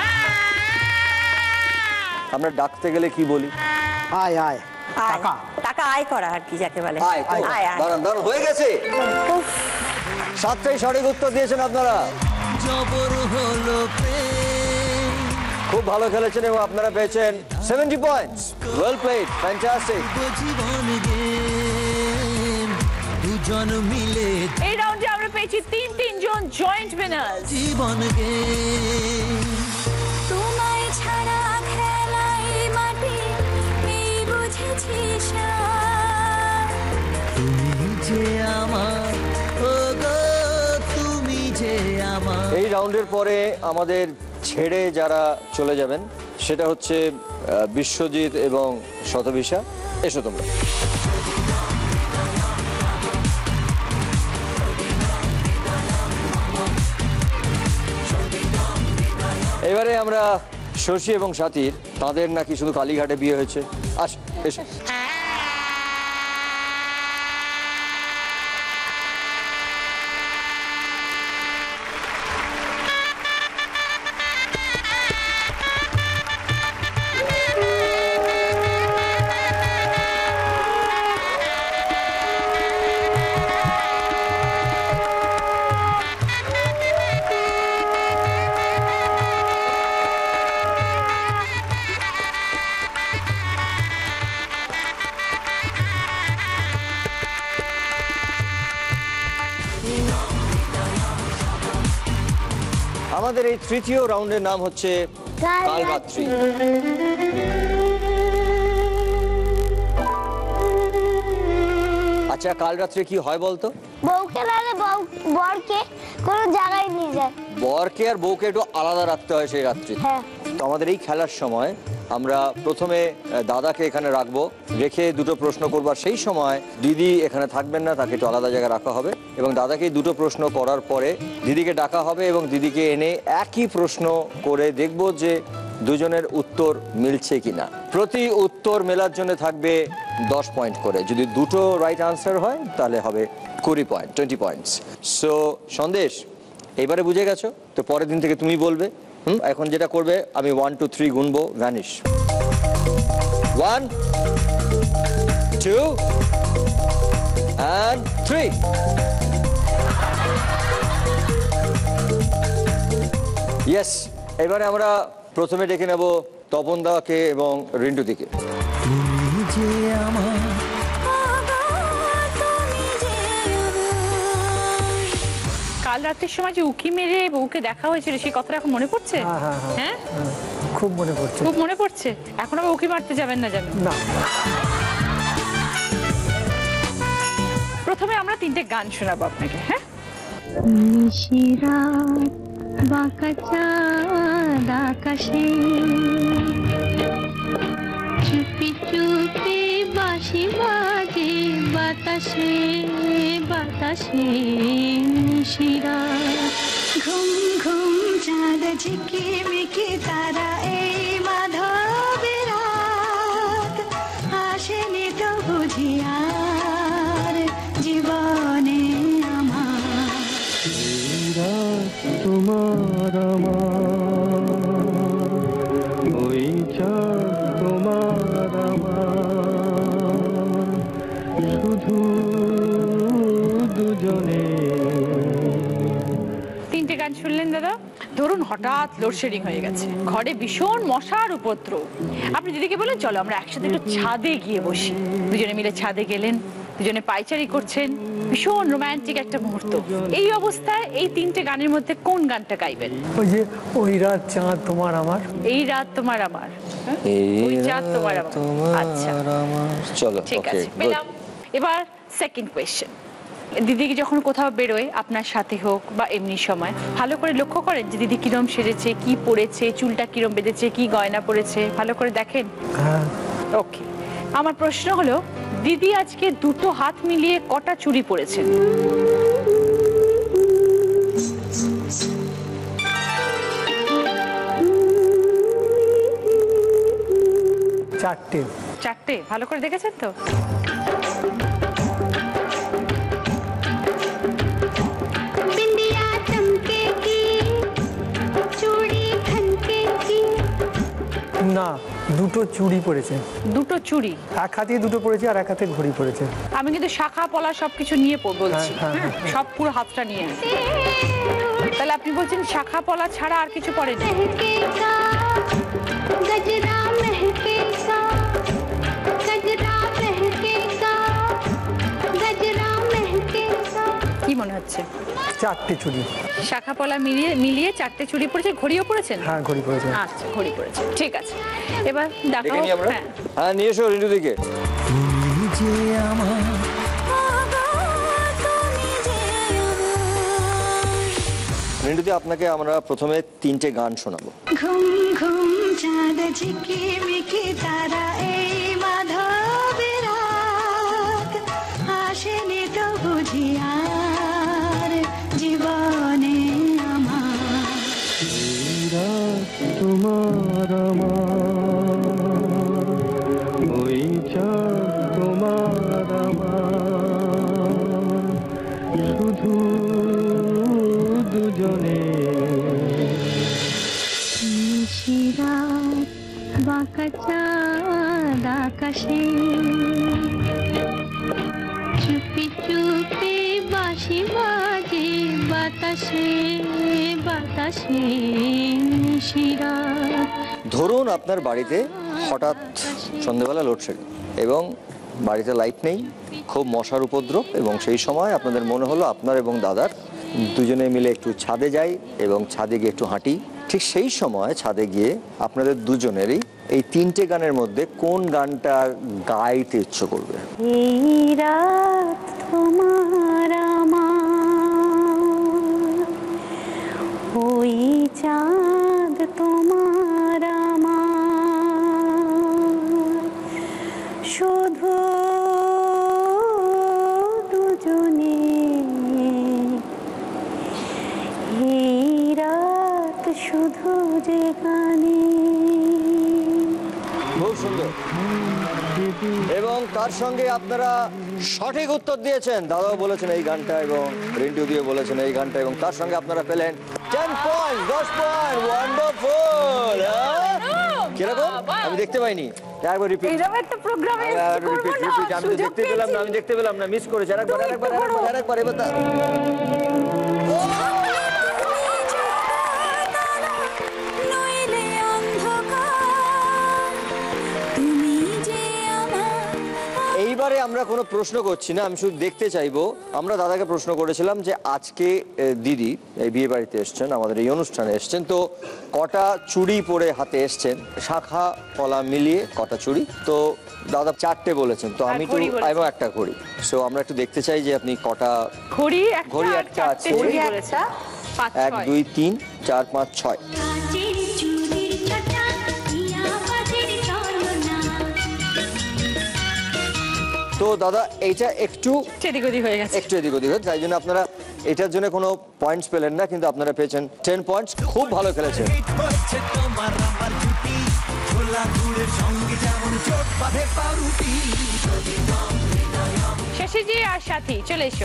আমরা ডাকতে গেলে কি বলি? আয় আয়। টাকা। টাকা আয় করা আর কি যাকে বলে। আয়, আয় আয়। দাঁড়ান দাঁড়ান, হয়ে গেছে। উফ, 7টাই সঠিক উত্তর দিয়েছেন আপনারা। জবর হলো প্রেম খুব ভালো খেলেছেন এবং আপনারা পেয়েছেন 70 points. Well played, fantastic. Jibon game দুজন মিলে এই রাউন্ডে আমরা পেয়েছি তিন জন জয়েন্ট উইনার্স। জীবন গেম তোমায় ছাড়া খেলাই মাটি এই বুঝেছিস না। তুমি যে আমার ও গো তুমি যে আমার। এই রাউন্ডের পরে আমাদের ছেড়ে যারা চলে যাবেন সেটা হচ্ছে বিশ্বজিৎ এবং শতভিষা। এসো তোমরা। এবারে আমরা শশী এবং সাথীর, তাদের নাকি শুধু কালীঘাটে বিয়ে হয়েছে। আস, এসো। আমাদের এই তৃতীয় রাউন্ডের নাম হচ্ছে কালরাত্রি। আচ্ছা, কালরাত্রি কি হয় বলতো? বউকে লাগে বরকে কোনো জায়গায় নিয়ে যায়। বরকে আর বউকে একটু আলাদা রাখতে হয় সেই রাত্রি। হ্যাঁ। তো আমাদের এই খেলার সময় আমরা প্রথমে দাদাকে এখানে রাখবো, রেখে দুটো প্রশ্ন করবার সেই সময় দিদি এখানে থাকবেন না, তাকে একটু আলাদা জায়গায় রাখা হবে এবং দাদাকে দুটো প্রশ্ন করার পরে দিদিকে ডাকা হবে এবং দিদিকে এনে একই প্রশ্ন করে দেখব যে দুজনের উত্তর মিলছে কিনা। প্রতি উত্তর মেলার জন্য থাকবে 10 পয়েন্ট করে, যদি দুটো রাইট আনসার হয় তাহলে হবে 20 পয়েন্ট, 20 পয়েন্টস। সো সন্দেশ, এবারে বুঝে গেছো তো, পরের দিন থেকে তুমি বলবে। এখন যেটা করবে, আমি 1 2 3 গুনবো, ভ্যানিশ। 1 2 and 3। ইয়েস, এবারে আমরা প্রথমে ডেকে নেব তপন দাকে এবং রিন্টু দিকে। তুমি যে আমার কাল রাতের সময় যে উকি মেরে বউকে দেখা হয়েছিল সেই কথাটা এখন মনে পড়ছে? হ্যাঁ, খুব মনে পড়ছে। খুব মনে পড়ছে। এখন আবার উকি মারতে যাবেন না জানেন? না। প্রথমে আমরা 3টে গান শোনাবো আপনাকে। হ্যাঁ, নিশিরাত বাঁকা চাঁদ আকাশে, চুপি চুপি বাঁশি বাজে বাতাসে বাতাসে। নিশিরাত ঘুম ঘুম চাঁদ ঝিকিমিকি তারা, এই মাধবী রাত আসেনি তো বুঝিয়ার জীবনে আমার। তোমার আমার, ওই চাঁদ তোমার আমার, শুধু দুজনে। 3টে গান শুনলেন দাদা। ধরুন হঠাৎ লোডশেডিং হয়ে গেছে, ঘরে ভীষণ মশার উপদ্রব, আপনি দিদিকে বলেন চলো আমরা একসাথে একটু ছাদে গিয়ে বসি। দুজনে মিলে ছাদে গেলেন, দুজনে পায়চারি করছেন, ভীষণ রোমান্টিক একটা মুহূর্ত। এই অবস্থায় এই 3টে গানের মধ্যে কোন গানটা গাইবেন? ওই যে ওই রাত চাঁদ তোমার আমার। এই রাত তোমার আমার, ওই চাঁদ তোমার আমার। আচ্ছা, চলো, ঠিক আছে, পেলাম। এবার সেকেন্ড কোয়েশ্চেন। দিদিকে যখন কোথাও বেরোয় আপনার সাথে হোক বা এমনি সময়, ভালো করে লক্ষ্য করেন যে দিদি কিরম সেরেছে, কি পরেছে, চুলটা কিরম বেঁধেছে, কি গয়না পরেছে, ভালো করে দেখেন? হ্যাঁ। ওকে, আমার প্রশ্ন হলো দিদি আজকে দুটো হাত মিলিয়ে কটা চুড়ি পরেছেন? চারটে। ভালো করে দেখেছেন তো? बिंदिया चमकेगी, चूड़ी खनकेगी। না, দুটো চুড়ি পরেছে। দুটো চুড়ি? এক হাতে দুটো পরেছে আর এক হাতে ঘড়ি পরেছে। আমি কিন্তু শাখা পলা সবকিছু নিয়ে বলছি, হ্যাঁ, সব পুরো হাতটা নিয়ে। তাহলে আপনি বলছেন শাখা পলা ছাড়া আর কিছু পরেনি? गजरा महकेगा, गजरा महकेगा, गजरा महकेगा। কি মনে হচ্ছে? চারটে চুড়ি। শাখা পলা মিলিয়ে 4টে চুড়ি পরেছে। ঘড়িও পরেছেন? হ্যাঁ, ঘড়ি পরেছে। আচ্ছা, ঘড়ি পরেছে, ঠিক আছে। এবার দেখে দেখো। নিই আমরা। হ্যাঁ, হ্যাঁ, নিয়ে এসো রিন্টু দিকে। তুমি যে আমার রিন্টুদি, আপনাকে আমরা প্রথমে 3টে গান শোনাবো। ঘুম ঘুম চাঁদ ঝিকিমিকি তারা, এই মাধবী রাত আসেনি তো বুঝিয়ার জীবনে আমার। তোমার আমার, ওই চাঁদ তোমার আমার, শুধু দুজনে। নিশিরাত বাঁকা চাঁদ আকাশে, চুপি চুপি বাঁশি বাজে বাতাসে বাতাসে। নিশিরাত ধরুন আপনার বাড়িতে হঠাৎ সন্ধ্যেবেলা লোডশেডিং এবং বাড়িতে লাইট নেই, খুব মশার উপদ্রব, এবং সেই সময় আপনাদের মনে হলো আপনার এবং দাদার দুজনে মিলে একটু ছাদে যাই এবং ছাদে গিয়ে একটু হাঁটি। ঠিক সেই সময় ছাদে গিয়ে আপনাদের দুজনেরই এই 3টে গানের মধ্যে কোন গানটা গাইতে ইচ্ছে করবে? এই রাত তোমার আমার, ওই চাঁদ তোমার আমার, শুধু যে গানে। খুব সুন্দর। এবং তার সঙ্গে আপনারা সঠিক উত্তর দিয়েছেন। দাদাও বলেছেন এই গানটা এবং রিন্টু দিয়ে বলেছেন এই গানটা, এবং তার সঙ্গে আপনারা পেলেন 10 পয়েন্ট, 10 পয়েন্ট। ওয়ান্ডারফুল। কিরকম? আমি দেখতে পাইনি। একবার রিপিট। এরকম একটা প্রোগ্রামে রিপিট। আমি তো দেখতে পেলাম না, আমি দেখতে পেলাম না, মিস করেছি। আরেকবার এবার এইবারে আমরা কোনো প্রশ্ন করছি না, আমি শুধু দেখতে চাইবো। আমরা দাদাকে প্রশ্ন করেছিলাম যে আজকে দিদি এই বিয়ে বাড়িতে এসছেন, আমাদের এই অনুষ্ঠানে এসছেন, তো কটা চুড়ি পরে হাতে এসছেন, শাখা পলা মিলিয়ে কটা চুড়ি? তো দাদা 4টে বলেছেন, তো আমি তো এবং একটা ঘড়ি। সো আমরা একটু দেখতে চাই যে আপনি কটা ঘড়ি একটা আছে। 1 2 3 4 5 6। তো দাদা এইটা একটু এদিক ওদিক হয়ে গেছে, একটু এদিক ওদিক হয়েছে, তাই জন্য আপনারা এটার জন্য কোনো পয়েন্টস পেলেন না, কিন্তু আপনারা পেয়েছেন 10 পয়েন্টস। খুব ভালো খেলেছেন। শশীজি আর সাথী চলে এসো।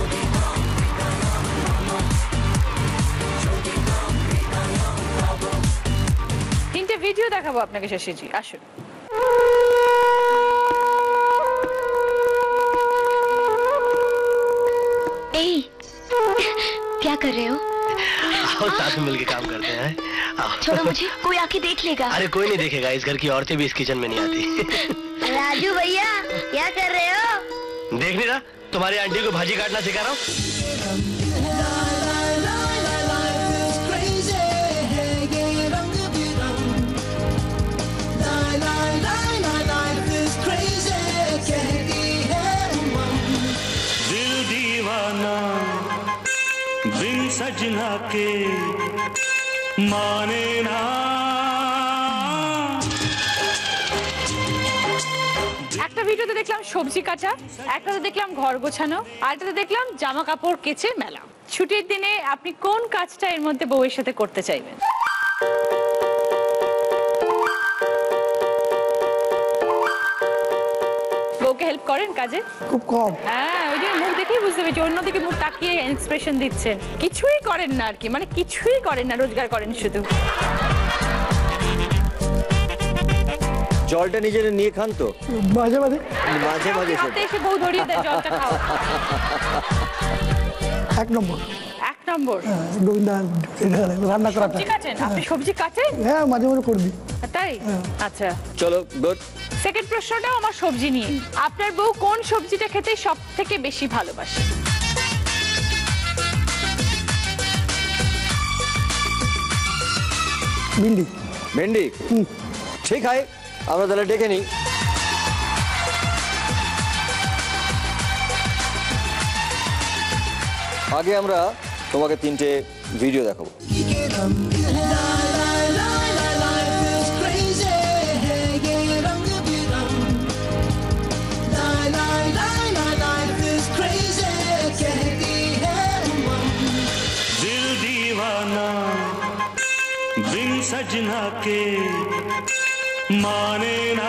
তিনটে ভিডিও দেখাবো আপনাকে শশীজি, আসুন। क्या कर रहे हो? आओ साथ में मिलके काम करते हैं। आओ। छोड़ो मुझे, कोई आके देख लेगा। अरे कोई नहीं देखेगा, इस घर की औरतें भी इस किचन में नहीं आती। राजू भैया क्या कर रहे हो? देख नहीं रहा, तुम्हारी आंटी को भाजी काटना सिखा रहा हूँ। दिल दीवाना बिन सजना के माने ना। একটা ভিডিওতে দেখলাম সবজি কাটা, একটাতে দেখলাম ঘর গোছানো, আরেকটাতে দেখলাম জামা কাপড় কেচে মেলা। ছুটির দিনে আপনি কোন কাজটা এর মধ্যে বউয়ের সাথে করতে চাইবেন? বউকে হেল্প করেন কাজে? খুব কম। হ্যাঁ, ওই যে মুখ দেখেই বুঝতে পেরেছি, অন্যদিকে মুখ তাকিয়ে এক্সপ্রেশন দিচ্ছেন। কিছুই করেন না আর কি, মানে কিছুই করেন না, রোজগার করেন শুধু। জলটা নিজের নিয়ে খান তো? মাঝে মাঝে মাঝে মাঝে হাতে এসে বউ ধরিয়ে দেয় জলটা খাও। 1 নম্বর। 1 নম্বর গোবিন্দা রান্না করাটা। সবজি কাটেন আপনি? সবজি কাটেন? হ্যাঁ, মাঝে মাঝে করবি। তাই? আচ্ছা চলো গুড। সেকেন্ড প্রশ্নটাও আমার সবজি নিয়ে। আপনার বউ কোন সবজিটা খেতে সব থেকে বেশি ভালোবাসে? ভিন্ডি। ভেন্ডি? ঠিক আছে, আমরা তাহলে ডেকে নিই। আগে আমরা তোমাকে 3টে ভিডিও দেখাবো। दिल दीवाना बिन सजना के माने ना।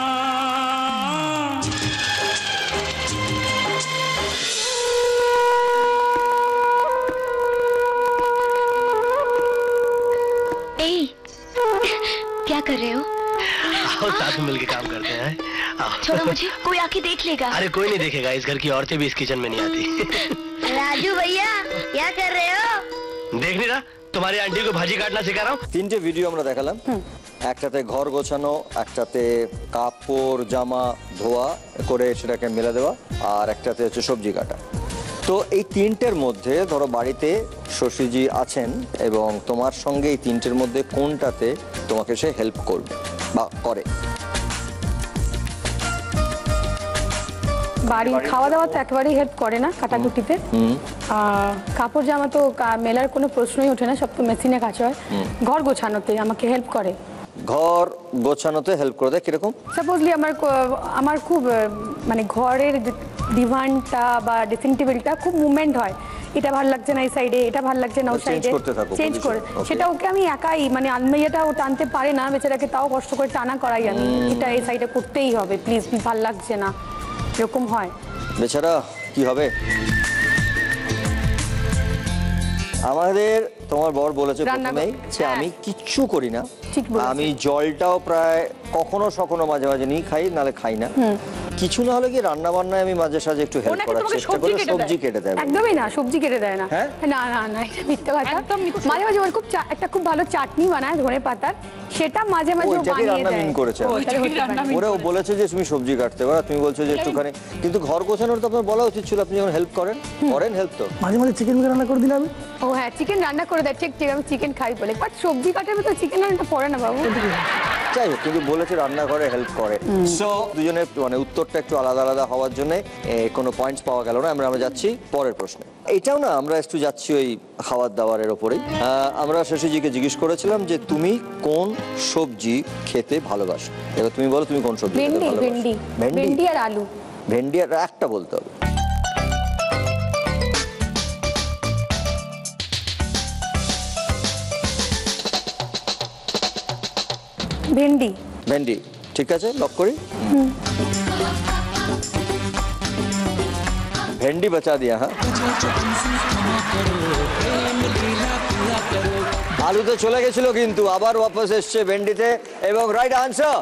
क्या कर रहे हो? आओ साथ में मिलके काम करते हैं। आओ। छोड़ो मुझे, कोई आके देख लेगा। अरे कोई नहीं देखेगा, इस घर की औरतें भी इस किचन में नहीं आती। राजू भैया क्या कर रहे हो? देख नहीं रहा, तुम्हारी आंटी को भाजी काटना सिखा रहा हूँ। 3টে ভিডিও আমরা দেখালাম। একটাতে ঘর গোছানো, একটাতে কাপড় জামা ধোয়া করে সেটাকে মেলে দেওয়া, আর একটাতে হচ্ছে সবজি কাটা। তো এই 3টের মধ্যে ধরো বাড়িতে শশীজি আছেন এবং তোমার সঙ্গে এই 3টের মধ্যে কোনটাতে তোমাকে সে হেল্প করবে বা করে? বাড়ির খাওয়া দাওয়া তো একেবারেই হেল্প করে না, কাটাকুটিতে। কাপড় জামা তো মেলার কোনো প্রশ্নই ওঠে না, সব তো মেশিনে কাজ হয়। ঘর গোছানোতে আমাকে হেল্প করে। ঘর গোছানোতে হেল্প করে দেয় কিরকম? সাপোজলি আমার খুব মানে ঘরের ডিভানটা বা ড্রেসিং টেবিলটা খুব মুভমেন্ট হয়, এটা ভালো লাগছে না এই সাইডে, এটা ভালো লাগছে না ওই Change সাইডে, করতে থাকো চেঞ্জ করে position, okay. সেটা ওকে আমি একাই মানে আলমারিটা ও টানতে পারে না বেচারাকে, তাও কষ্ট করে টানা করাই আমি, এটা এই সাইডে করতেই হবে প্লিজ, ভালো লাগছে না, এরকম হয়। বেচারা কি হবে? আমাদের তোমার বর বলেছে রান্না প্রথমেই যে হ্যাঁ। আমি কিচ্ছু করি না, ঠিক বলেছে। আমি জলটাও প্রায় কখনো সখনো মাঝে মাঝে নিই, খাই নালে খাই না, কিছু না হলে কি রান্না বান্নায় আমি মাঝে সাঝে একটু হেল্প ওনাকে করার তোমাকে চেষ্টা করি, সবজি কেটে দেয়। একদমই না, সবজি কেটে দেয় না। হ্যাঁ? না না না, এটা মিথ্যে কথা। মাঝে মাঝে ওর খুব একটা খুব ভালো চাটনি বানায় ধনে পাতার, সেটা মাঝে মাঝে ও ওইটাকে বানিয়ে রান্না দেয়। মিন করেছে। ওটাকে রান্না মিন ওরা বলেছে যে তুমি সবজি কাটতে পারো, তুমি বলছো যে একটুখানি, কিন্তু ঘর গোছানোর তো আপনার বলা উচিত ছিল, আপনি যখন হেল্প করেন হেল্প তো। মাঝে মাঝে চিকেন রান্না করে দিলাম। ও হ্যাঁ, চিকেন রান্না করে দেয়, ঠিক ঠিক, আমি চিকেন খাই বলে, বাট সবজি কাটার মতো চিকেন রান্নাটা পড়ে না বাবু। যাই হোক, কিন্তু বলেছে রান্নাঘরে হেল্প করে। সো দুজনের মানে উত্তরটা একটু আলাদা আলাদা হওয়ার জন্য কোনো পয়েন্টস পাওয়া গেল না। আমরা যাচ্ছি পরের প্রশ্নে। এটাও না, আমরা একটু যাচ্ছি ওই খাবার দাবারের ওপরেই। আমরা শশীজিকে জিজ্ঞেস করেছিলাম যে তুমি কোন সবজি খেতে ভালোবাসো, এবার তুমি বলো তুমি কোন সবজি খেতে ভেন্ডি ভালোবাসো। ভেন্ডি ভেন্ডি আর আলু। ভেন্ডি আর একটা বলতে হবে। ভেন্ডি। ভেন্ডি, ঠিক আছে, লক করি। ভেন্ডি बचा दिया। হ্যাঁ, আলুতে চলে গেছিল কিন্তু আবার ওয়াপস এসছে ভেন্ডিতে, এবং রাইট আনসার।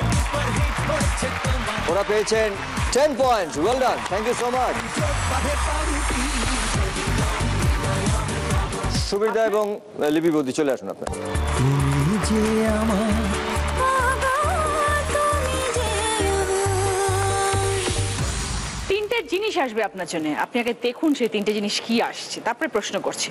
ওরা পেয়েছেন 10 point. Well done, thank you so much. সুবিধা এবং লিপি বৌদি চলে আসুন আপনার। তুমি যে আমার তিনটে জিনিস আসবে আপনার জন্য, আপনি আগে দেখুন সেই তিনটে জিনিস কি আসছে, তারপরে প্রশ্ন করছি।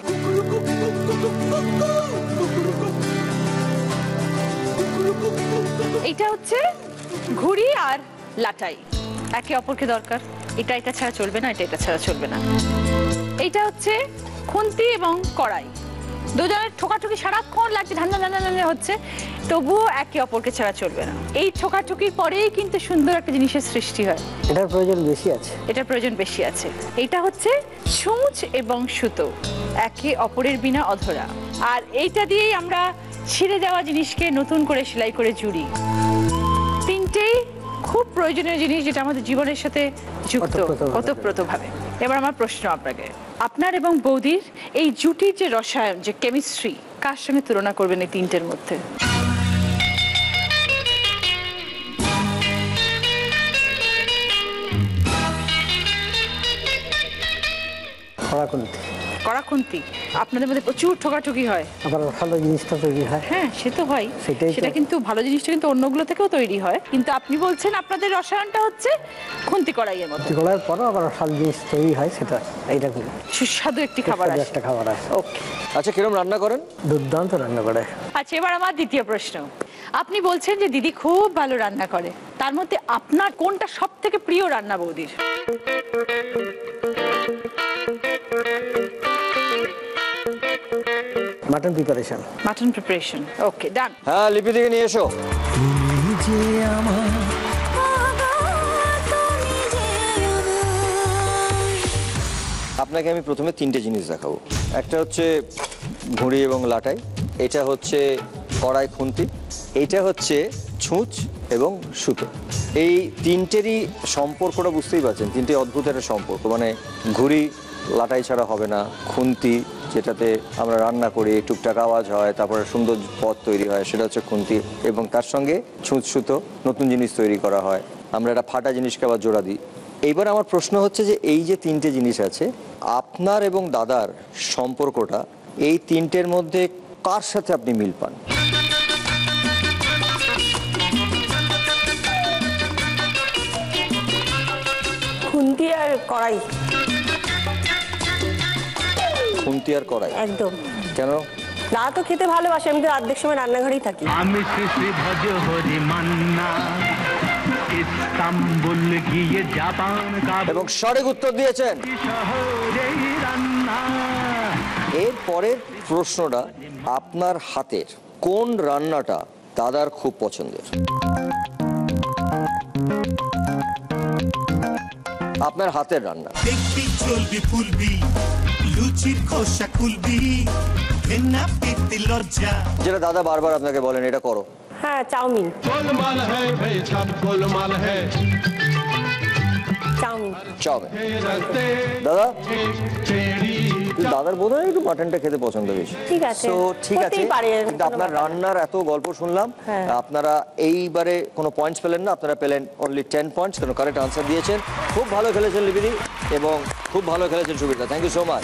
এটা হচ্ছে ঘুড়ি আর লাটাই, একে অপরকে দরকার, এটা ছাড়া চলবে না, এটা ছাড়া চলবে না। এটা হচ্ছে খুন্তি এবং কড়াই, দুজনের ঠোকাঠুকি সারাক্ষণ লাগছে, ধান্দা ধান্দা ধান্দা হচ্ছে, তবুও একে অপরকে ছাড়া চলবে না। এই ঠোকাঠুকির পরেই কিন্তু সুন্দর একটা জিনিসের সৃষ্টি হয়। এটার প্রয়োজন বেশি আছে। এটার প্রয়োজন বেশি আছে। এটা হচ্ছে সূচ এবং সুতো, একে অপরের বিনা অধরা। আর এইটা দিয়েই আমরা ছিঁড়ে যাওয়া জিনিসকে নতুন করে সেলাই করে জুড়ি। তিনটেই খুব প্রয়োজনীয় জিনিস, যেটা আমাদের জীবনের সাথে যুক্ত ওতপ্রোতভাবে। এবার আমার প্রশ্ন আপনাকে, আপনার এবং বৌদির এই জুটির যে রসায়ন, যে কেমিস্ট্রি, কার সঙ্গে তুলনা করবেন এই তিনটের মধ্যে? কড়াকুন্তি। কড়াকুন্তি। আপনাদের মধ্যে প্রচুর ঠোকাঠুকি হয়, আবার ভালো জিনিসটা তৈরি হয়। হ্যাঁ সে তো হয়, সেটা কিন্তু ভালো জিনিসটা কিন্তু অন্যগুলো থেকেও তৈরি হয়, কিন্তু আপনি বলছেন আপনাদের রসায়নটা হচ্ছে খুন্তি কড়াইয়ের মতো। কড়াইয়ের পরও আবার ভালো জিনিস তৈরি হয়, সেটা এইরকম সুস্বাদু একটি খাবার আছে। একটা খাবার আছে। ওকে, আচ্ছা, কিরকম রান্না করেন? দুর্দান্ত রান্না করে। আচ্ছা, এবার আমার দ্বিতীয় প্রশ্ন। আপনি বলছেন যে দিদি খুব ভালো রান্না করে, তার মধ্যে আপনার কোনটা সব থেকে প্রিয় রান্না বৌদির? Mutton preparation. Mutton preparation, okay done. হ্যাঁ, লিপি দিকে নিয়ে এসো। তুমি যে আমার আপনাকে আমি প্রথমে তিনটে জিনিস দেখাবো। একটা হচ্ছে ঘুড়ি এবং লাটাই, এটা হচ্ছে কড়াই খুন্তি, এইটা হচ্ছে ছুঁচ এবং সুতো। এই তিনটেরই সম্পর্কটা বুঝতেই পারছেন, তিনটে অদ্ভুত একটা সম্পর্ক। মানে ঘুড়ি লাটাই ছাড়া হবে না, খুন্তি যেটাতে আমরা রান্না করি, টুকটাক আওয়াজ হয়, তারপরে সুন্দর পদ তৈরি হয়, সেটা হচ্ছে খুন্তি, এবং তার সঙ্গে ছুঁচ সুতো, নতুন জিনিস তৈরি করা হয়, আমরা একটা ফাটা জিনিসকে আবার জোড়া দিই। এইবার আমার প্রশ্ন হচ্ছে যে এই যে তিনটে জিনিস আছে, আপনার এবং দাদার সম্পর্কটা এই তিনটের মধ্যে কার সাথে আপনি মিল পান? খুন্তি আর কড়াই। খুন্তি আর কড়াই, একদম। কেন? দাদা তো খেতে ভালোবাসে, আমি তো অর্ধেক সময় রান্নাঘরেই থাকি। আমি শ্রী ভজ হরি মান্না, ইস্তাম্বুল গিয়ে জাপান কাবুল, এবং সঠিক উত্তর দিয়েছেন। শহরেই রান্না। এর পরের প্রশ্নটা, আপনার হাতের কোন রান্নাটা দাদার খুব পছন্দের? আপনার হাতের রান্না। দেখবি চলবি ফুলবি লুচির খোসা খুলবি ঘেন্না পেতে লজ্জা। যেটা দাদা বারবার আপনাকে বলেন এটা করো। হ্যাঁ, চাউমিন। गोलमाल है भाई सब गोलमाल है চাউমিন। চাউমিন। দাদা দাদার বোধহয় একটু মাটনটা খেতে পছন্দ বেশি। ঠিক আছে, তো ঠিক আছে, হতেই পারে, কিন্তু আপনার রান্নার এত গল্প শুনলাম, হ্যাঁ। আপনারা এইবারে কোনো পয়েন্টস পেলেন না, আপনারা পেলেন অনলি 10 পয়েন্টস, কারণ কারেক্ট আনসার দিয়েছেন। খুব ভালো খেলেছেন লিপিদি এবং খুব ভালো খেলেছেন সুবিধা, থ্যাংক ইউ সো মাচ।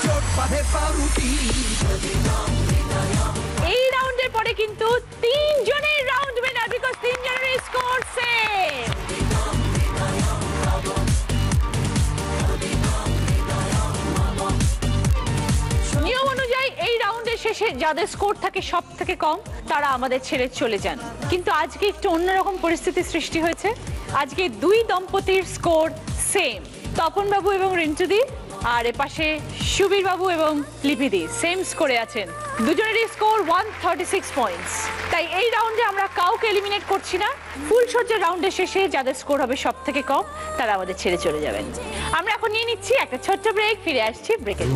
এই রাউন্ডের পরে কিন্তু 3 জনের রাউন্ড উইনার, বিকজ 3 জনের স্কোর সেম। নিয়ম অনুযায়ী এই রাউন্ডের শেষে যাদের স্কোর থাকে সব থেকে কম তারা আমাদের ছেড়ে চলে যান, কিন্তু আজকে একটু অন্যরকম পরিস্থিতি সৃষ্টি হয়েছে। আজকে 2 দম্পতির স্কোর সেম, তপন বাবু এবং রিন্টুদি, আর এপাশে সুবীর বাবু এবং লিপিদি সেম স্কোরে আছেন। দুজনেরই স্কোর 136 পয়েন্টস। তাই এই রাউন্ডে আমরা কাউকে এলিমিনেট করছি না। ফুল সজ্জার রাউন্ডের শেষে যাদের স্কোর হবে সব থেকে কম তারা আমাদের ছেড়ে চলে যাবেন। আমরা এখন নিয়ে নিচ্ছি একটা ছোট্ট ব্রেক, ফিরে আসছি ব্রেকের।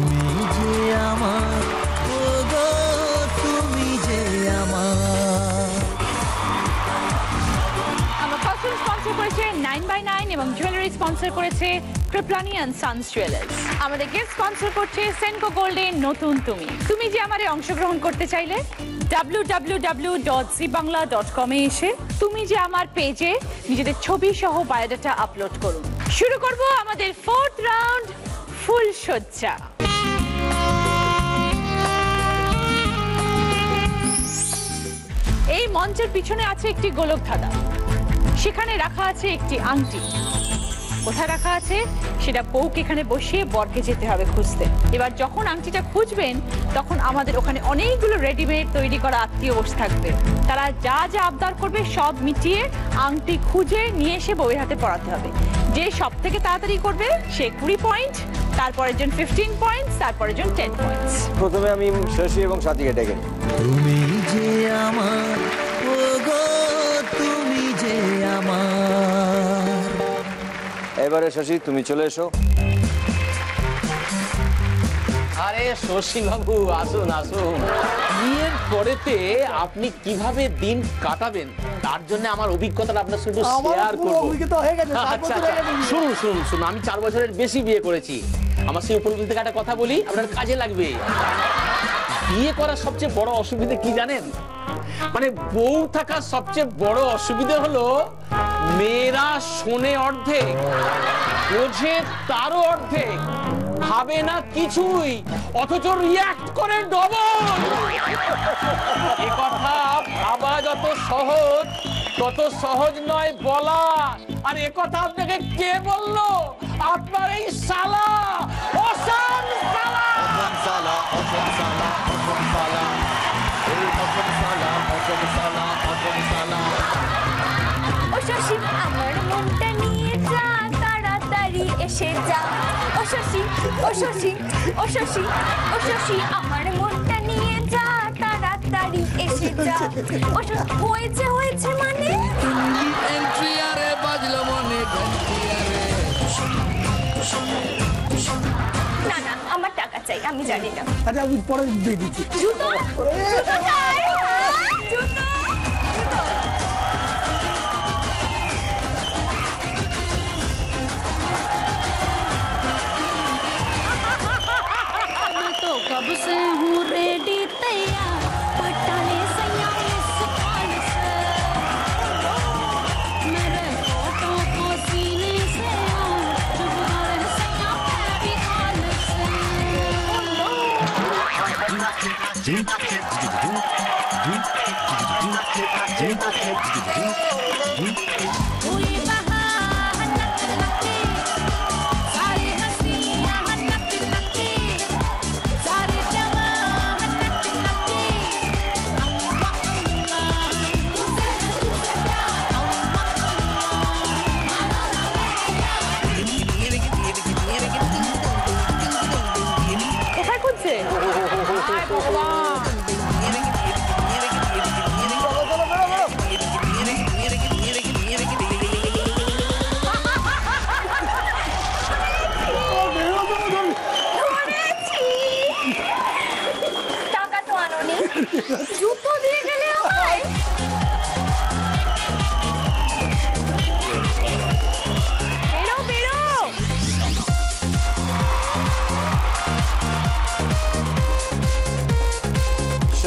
স্পন্সর করেছে 9x9 এবং জুয়েলারি স্পন্সর করেছে ট্রিপ্লানি এন্ড সানস জুয়েলার্স। আমাদের গিফট স্পন্সর করছে সেনকো গোল্ডের নতুন তুমি। তুমি যে আমারে অংশগ্রহণ করতে চাইলে www.zibangla.com এ এসে তুমি যে আমার পেজে নিজেদের ছবি সহ বায়োডাটা আপলোড করুন। শুরু করব আমাদের 4th রাউন্ড, ফুল সজ্জা। এই মঞ্চের পিছনে আছে একটি গোলক ধাঁধা, সেখানে রাখা আছে একটি আংটি। কোথায় রাখা আছে সেটা বউকে এখানে বসিয়ে বরকে যেতে হবে খুঁজতে। এবার যখন আংটিটা খুঁজবেন তখন আমাদের ওখানে অনেকগুলো রেডিমেড তৈরি করা আত্মীয় বসে থাকবে, তারা যা যা আবদার করবে সব মিটিয়ে আংটি খুঁজে নিয়ে এসে বউয়ের হাতে পরাতে হবে। যে সব থেকে তাড়াতাড়ি করবে সে 20 পয়েন্ট, তারপরের জন 15 পয়েন্টস, তারপরের জন 10 পয়েন্টস। প্রথমে আমি শশী এবং সাথীকে ডেকে নিই। তুমি যে আমার, ও গো তুমি যে আমার। এবারে শশী তুমি চলে এসো। আরে শশী বাবু আসুন আসুন। বিয়ের পরেতে আপনি কিভাবে দিন কাটাবেন তার জন্য আমার অভিজ্ঞতাটা আপনার সাথে শেয়ার করব। আচ্ছা শুনুন শুনুন শুনুন, আমি 4 বছরের বেশি বিয়ে করেছি। আমার সেই উপলব্ধি থেকে একটা কথা বলি, আপনার কাজে লাগবে। বিয়ে করার সবচেয়ে বড় অসুবিধা কি জানেন? মানে বউ থাকার সবচেয়ে বড় অসুবিধা হলো মেয়েরা শোনে অর্ধেক, বোঝে তারও অর্ধেক, ভাবে না কিছুই, অথচ রিঅ্যাক্ট করে ডবল। এ কথা ভাবা যত সহজ তত সহজ নয় বলা। আর এ কথা আপনাকে কে বললো? আপনার এই শালা, অসম শালা। ও শশী আমার মনটা নিয়ে যা, তাড়াতাড়ি এসে যা। ও শশী, ও শশী, ও শশী, ও শশী আমার মনটা নিয়ে যা, তাড়াতাড়ি এসে যা। ও শশী হয়েছে হয়েছে মানে এন্ট্রি আরে বাজলো মনে না না, আমার টাকা চাই, আমি জানি না। আচ্ছা আমি পরে দিয়ে দিচ্ছি। জুতো জুতো চাই, জুতো। तो कब से हूँ रेडी तैयार, पटाने सैया इस काल से मेरे फोटो को सीने से और चुप कर सैया भी काल से हुई बहार नक नकी, सारी हंसियां नक नकी, सारे जवान नक नकी। কোথায় খুঁজছে? হায় ভগবান।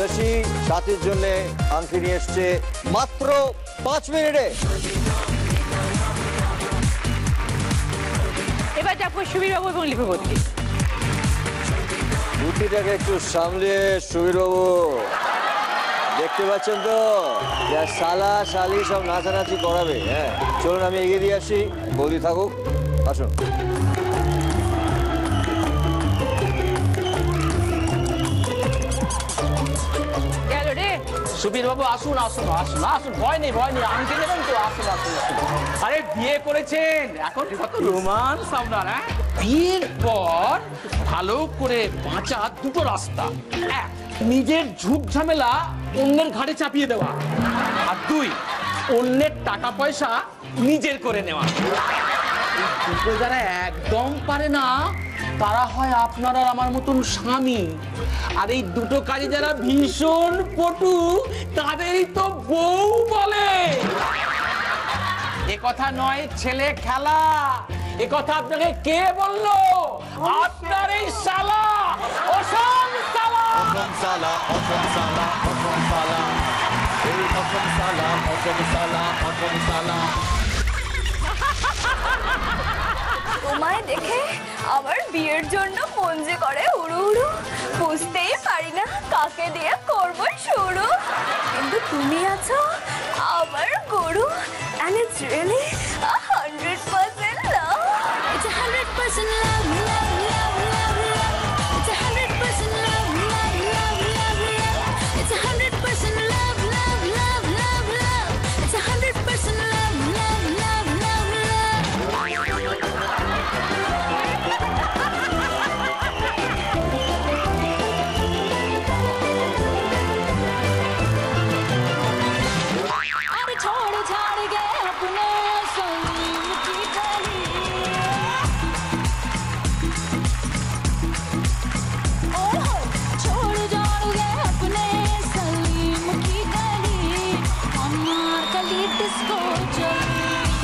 শশী সাথীর জন্য আংটি নিয়ে এসছে মাত্র 5 মিনিটে। এবার যাবো সুবীরবাবু এবং লিপিবতী। রুটিটাকে একটু সামলে সুবীরবাবু, দেখতে পাচ্ছেন তো শালা শালি সব নাচানাচি করাবে। হ্যাঁ চলুন আমি এগিয়ে দিয়ে আসি, বৌদি থাকুক, আসুন। গেল রে সুবীর বাবু, আসুন আসুন আসুন আসুন, ভয় নেই ভয় নেই, আংটি নেবেন তো, আসুন আসুন আসুন। আরে বিয়ে করেছেন, এখন কত রোমান্স আপনার। হ্যাঁ, বিয়ের পর ভালো করে বাঁচা দুটো রাস্তা: এক, নিজের ঝুট ঝামেলা অন্যের ঘাড়ে চাপিয়ে দেওয়া, আর দুই, অন্যের টাকা পয়সা নিজের করে নেওয়া। এই দুটো যারা একদম পারে না তারা হয় আপনার আর আমার মতন স্বামী, আর এই দুটো কাজে যারা ভীষণ পটু তাদেরই তো বউ বলে। এ কথা নয় ছেলে খেলা, এ কথা আপনাকে কে বললো? আপনার এই শালা, অসম শালা। অসম শালা, অসম শালা, অসম শালা, এই অসম শালা, অসম শালা, অসম শালা। তোমায় দেখে আমার বিয়ের জন্য মন যে করে উড়ু উড়ু, বুঝতেই পারি না কাকে দিয়ে করবো শুরু। কিন্তু তুমি আছো আমার গুরু, and it's really 100% love. It's 100% love, love, love, love, love. It's 100% love, love, love, love, love. It's 100% love, love, love, love, love. It's 100% love, love, love, love, love. अरे छोड़ छाड़ गए अपने सलीम की गली। ओहो, छोड़ छाड़ गए अपने सलीम की गली, अनारकली डिस्को चली।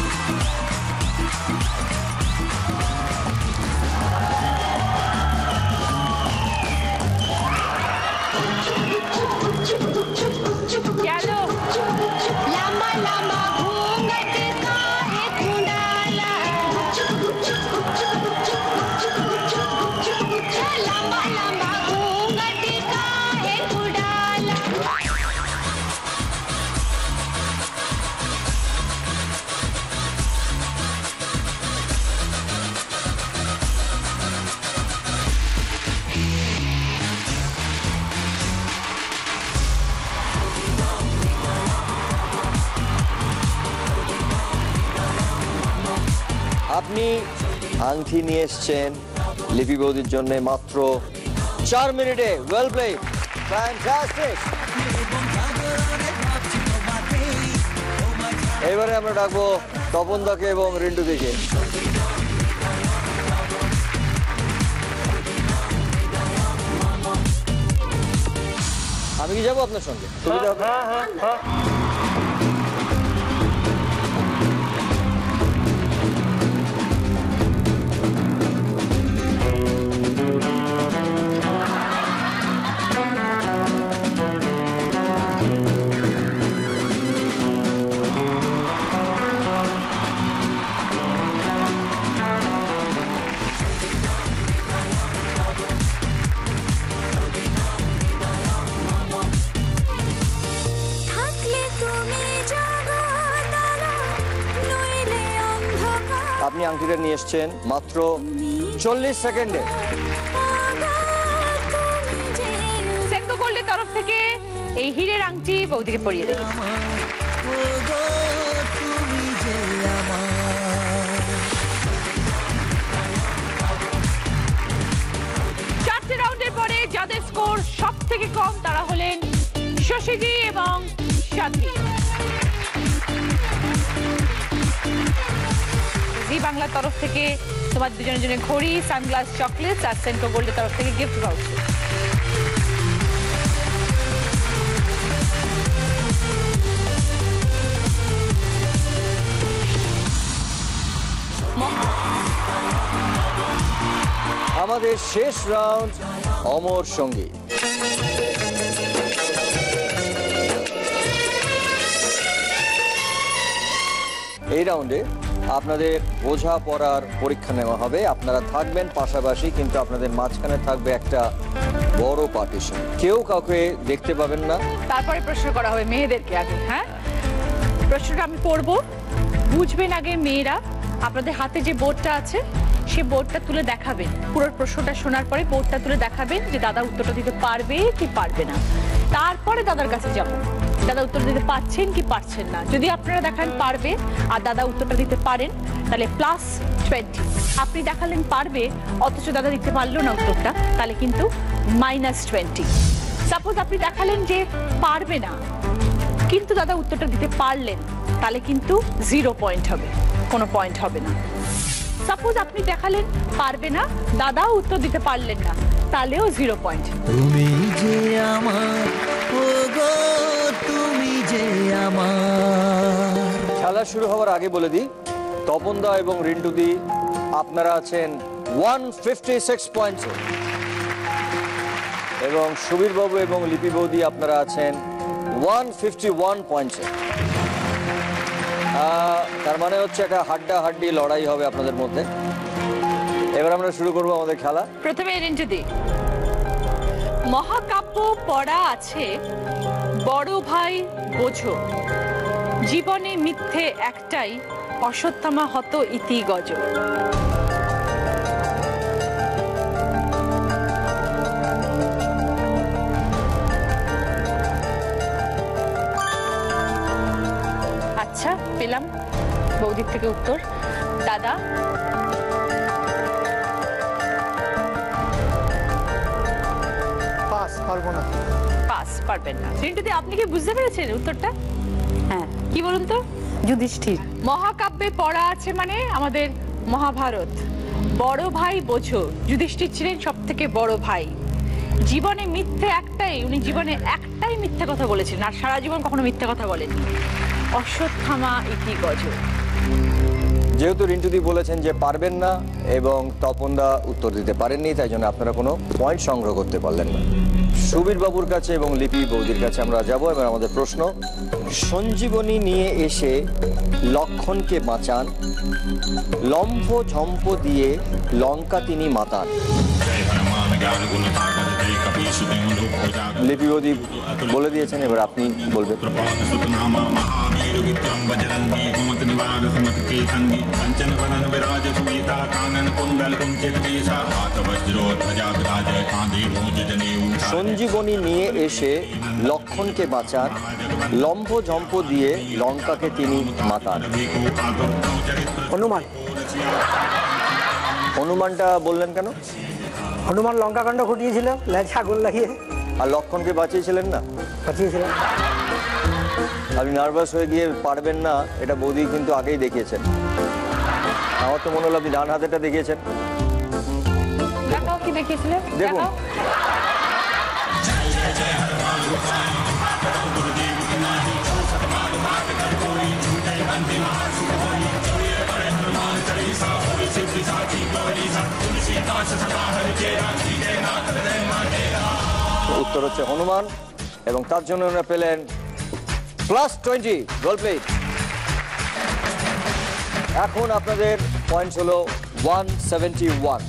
গেল लंबा लंबा घूंघट का है कुंडाला, लंबा लंबा घूंघट का है कुंडाला। আপনি আংটি নিয়ে এসছেন লিপি বৌদির জন্য মাত্র 4 মিনিটে। Well played, fantastic. এবারে আমরা ডাকবো তপনদাকে এবং রিন্টু দিকে। আমি কি যাবো আপনার সঙ্গে? সুবিধা হবে? থাকলে তুমি জগতারা, নইলে অন্ধকার। আপনি আংটিটা নিয়ে এসছেন মাত্র 40 সেকেন্ডে। সেন্কো গোল্ডের তরফ থেকে এই হীরের আংটি বৌদিকে পরিয়ে দেবে। তুমি যে আমার চারটে রাউন্ডের পরে যাদের স্কোর সব থেকে কম তারা হলেন শশীজি এবং সাথী। জি বাংলার তরফ থেকে তোমার দুজনের জন্য ঘড়ি, সানগ্লাস, চকলেট, আর সেন্কো গোল্ডের তরফ থেকে গিফট ভাউচার। আমাদের শেষ রাউন্ড অমর সঙ্গী। এই রাউন্ডে আপনাদের বোঝাপড়ার পরীক্ষা নেওয়া হবে। আপনারা থাকবেন পাশাপাশি, কিন্তু আপনাদের মাঝখানে থাকবে একটা বড় পার্টিশন, কেউ কাউকে দেখতে পাবেন না। তারপরে প্রশ্ন করা হবে মেয়েদেরকে আগে। হ্যাঁ, প্রশ্নটা আমি পড়বো, বুঝবেন আগে মেয়েরা। আপনাদের হাতে যে বোর্ডটা আছে সে বোর্ডটা তুলে দেখাবেন। পুরো প্রশ্নটা শোনার পরে বোর্ডটা তুলে দেখাবেন যে দাদা উত্তরটা দিতে পারবে কি পারবে না। তারপরে দাদার কাছে যাব, দাদা উত্তর দিতে পারছেন কি পারছেন না। যদি আপনারা দেখান পারবে আর দাদা উত্তরটা দিতে পারেন তাহলে +20। আপনি দেখালেন পারবে অথচ দাদা দিতে পারলো না উত্তরটা, তাহলে কিন্তু -20। সাপোজ আপনি দেখালেন যে পারবে না কিন্তু দাদা উত্তরটা দিতে পারলেন, তাহলে কিন্তু 0 পয়েন্ট হবে, কোনো পয়েন্ট হবে না। সাপোজ আপনি দেখালেন পারবে না, দাদাও উত্তর দিতে পারলেন না, তাহলেও 0 পয়েন্ট। তুমি যে আমার, ও গো তুমি যে আমার। খেলা শুরু হওয়ার আগে বলে দিই, তপনদা এবং রিন্টুদি আপনারা আছেন 156 পয়েন্টে, এবং সুবীর বাবু এবং লিপি বৌদি আপনারা আছেন 151 পয়েন্টে। তার মানে হচ্ছে একটা হাড্ডাহাড্ডি লড়াই হবে আপনাদের মধ্যে। এবার আমরা শুরু করবো আমাদের খেলা। প্রথমে রিন্টুদি, মহাকাব্য পড়া আছে বড় ভাই বোঝো, জীবনে মিথ্যে একটাই, অশ্বত্থামা হত ইতি গজ। আচ্ছা, পেলাম বৌদির থেকে উত্তর। দাদা, পাস, পারবো না। পাস, পারবেন না। রিন্টুদি, আপনি কি বুঝতে পেরেছেন উত্তরটা? হ্যাঁ। কি বলুন তো? যুধিষ্ঠির। মহাকাব্যে পড়া আছে মানে আমাদের মহাভারত। বড় ভাই বোঝো, যুধিষ্ঠির ছিলেন সব থেকে বড় ভাই। জীবনে মিথ্যে একটাই, উনি জীবনে একটাই মিথ্যে কথা বলেছিলেন, আর সারা জীবন কখনো মিথ্যে কথা বলেননি। অশ্বত্থামা ইতি গজ। যেহেতু রিন্টুদি বলেছেন যে পারবেন না এবং তপনদা উত্তর দিতে পারেননি, তাই জন্য আপনারা কোনো পয়েন্ট সংগ্রহ করতে পারলেন না। সুবীর বাবুর কাছে এবং লিপি বৌদির কাছে আমরা যাব। এবার আমাদের প্রশ্ন, সঞ্জীবনী নিয়ে এসে লক্ষণকে বাঁচান, লম্ফ ঝম্প দিয়ে লঙ্কা তিনি মাতান। লিপি বৌদি বলে দিয়েছেন, এবার আপনি বলবেন। সঞ্জীবনী নিয়ে এসে লক্ষণকে বাঁচান, লম্ফ ঝম্প দিয়ে লঙ্কাকে তিনি মাতান। হনুমান। হনুমানটা বললেন কেন? হনুমান লঙ্কাকাণ্ড ঘটিয়েছিলেন লেজে আগুন লাগিয়ে। আর লক্ষণকে বাঁচিয়েছিলেন না? বাঁচিয়েছিলেন। আপনি নার্ভাস হয়ে গিয়ে পারবেন না, এটা বৌদি কিন্তু আগেই দেখিয়েছেন। আমার তো মনে হলো আপনি ডান হাতেটা দেখিয়েছেন। দেখাও কি দেখিয়েছিলেন, দেখুন। উত্তর হচ্ছে হনুমান, এবং তার জন্য ওনারা পেলেন +20। গোল প্লেট। এখন আপনাদের পয়েন্ট হলো 171।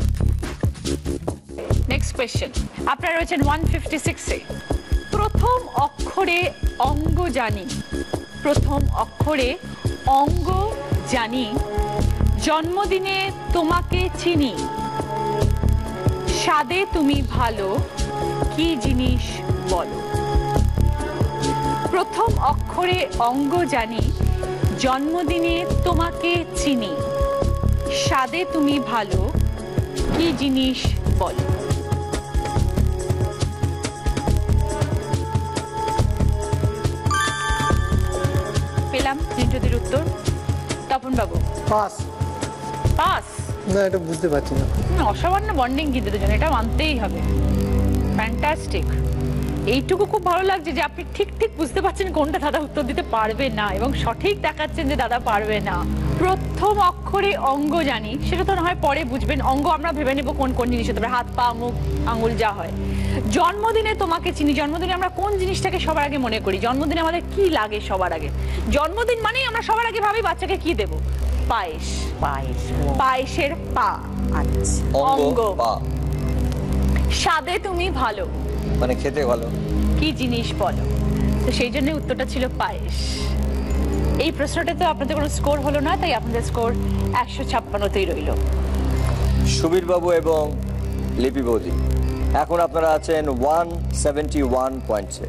নেক্সট কোয়েশ্চেন, আপনারা রয়েছেন 156-এ। প্রথম অক্ষরে অঙ্গ জানি, প্রথম অক্ষরে অঙ্গ জানি, জন্মদিনে তোমাকে চিনি, স্বাদে তুমি ভালো, কি জিনিস বলো। প্রথম অক্ষরে অঙ্গ জানি, জন্মদিনে তোমাকে চিনি, স্বাদে তুমি ভালো, কি জিনিস বলো। পেলাম রিন্টুদির উত্তর। তপন বাবু? পাস। পাস? না, এটা বুঝতে পারছি না। অসামান্য বন্ডিং কিন্তু দুজন, এটা মানতেই হবে। ফ্যান্টাস্টিক। এইটুকু খুব ভালো লাগছে যে আপনি ঠিক ঠিক বুঝতে পারছেন কোনটা দাদা উত্তর দিতে পারবে না এবং সঠিক দেখাচ্ছেন যে দাদা পারবে না। প্রথম অক্ষরে অঙ্গ জানি, সেটা তো না হয় পরে বুঝবেন। অঙ্গ আমরা ভেবে নেব কোন কোন জিনিস হতে পারে, হাত পা মুখ আঙুল যা হয়। জন্মদিনে তোমাকে চিনি, জন্মদিনে আমরা কোন জিনিসটাকে সবার আগে মনে করি? জন্মদিনে আমাদের কি লাগে সবার আগে? জন্মদিন মানেই আমরা সবার আগে ভাবি বাচ্চাকে কি দেব? পায়েস। পায়েস, পায়েসের পা। আচ্ছা, অঙ্গ পা। স্বাদে তুমি ভালো মানে খেতে ভালো, কি জিনিস বলো? তো সেই জন্য উত্তরটা ছিল পায়েস। এই প্রশ্নটাতে আপনাদের কোনো স্কোর হলো না, তাই আপনাদের স্কোর 156তেই রইল। সুবীর বাবু এবং লিপি বৌদি, এখন আপনারা আছেন 171 পয়েন্টসে।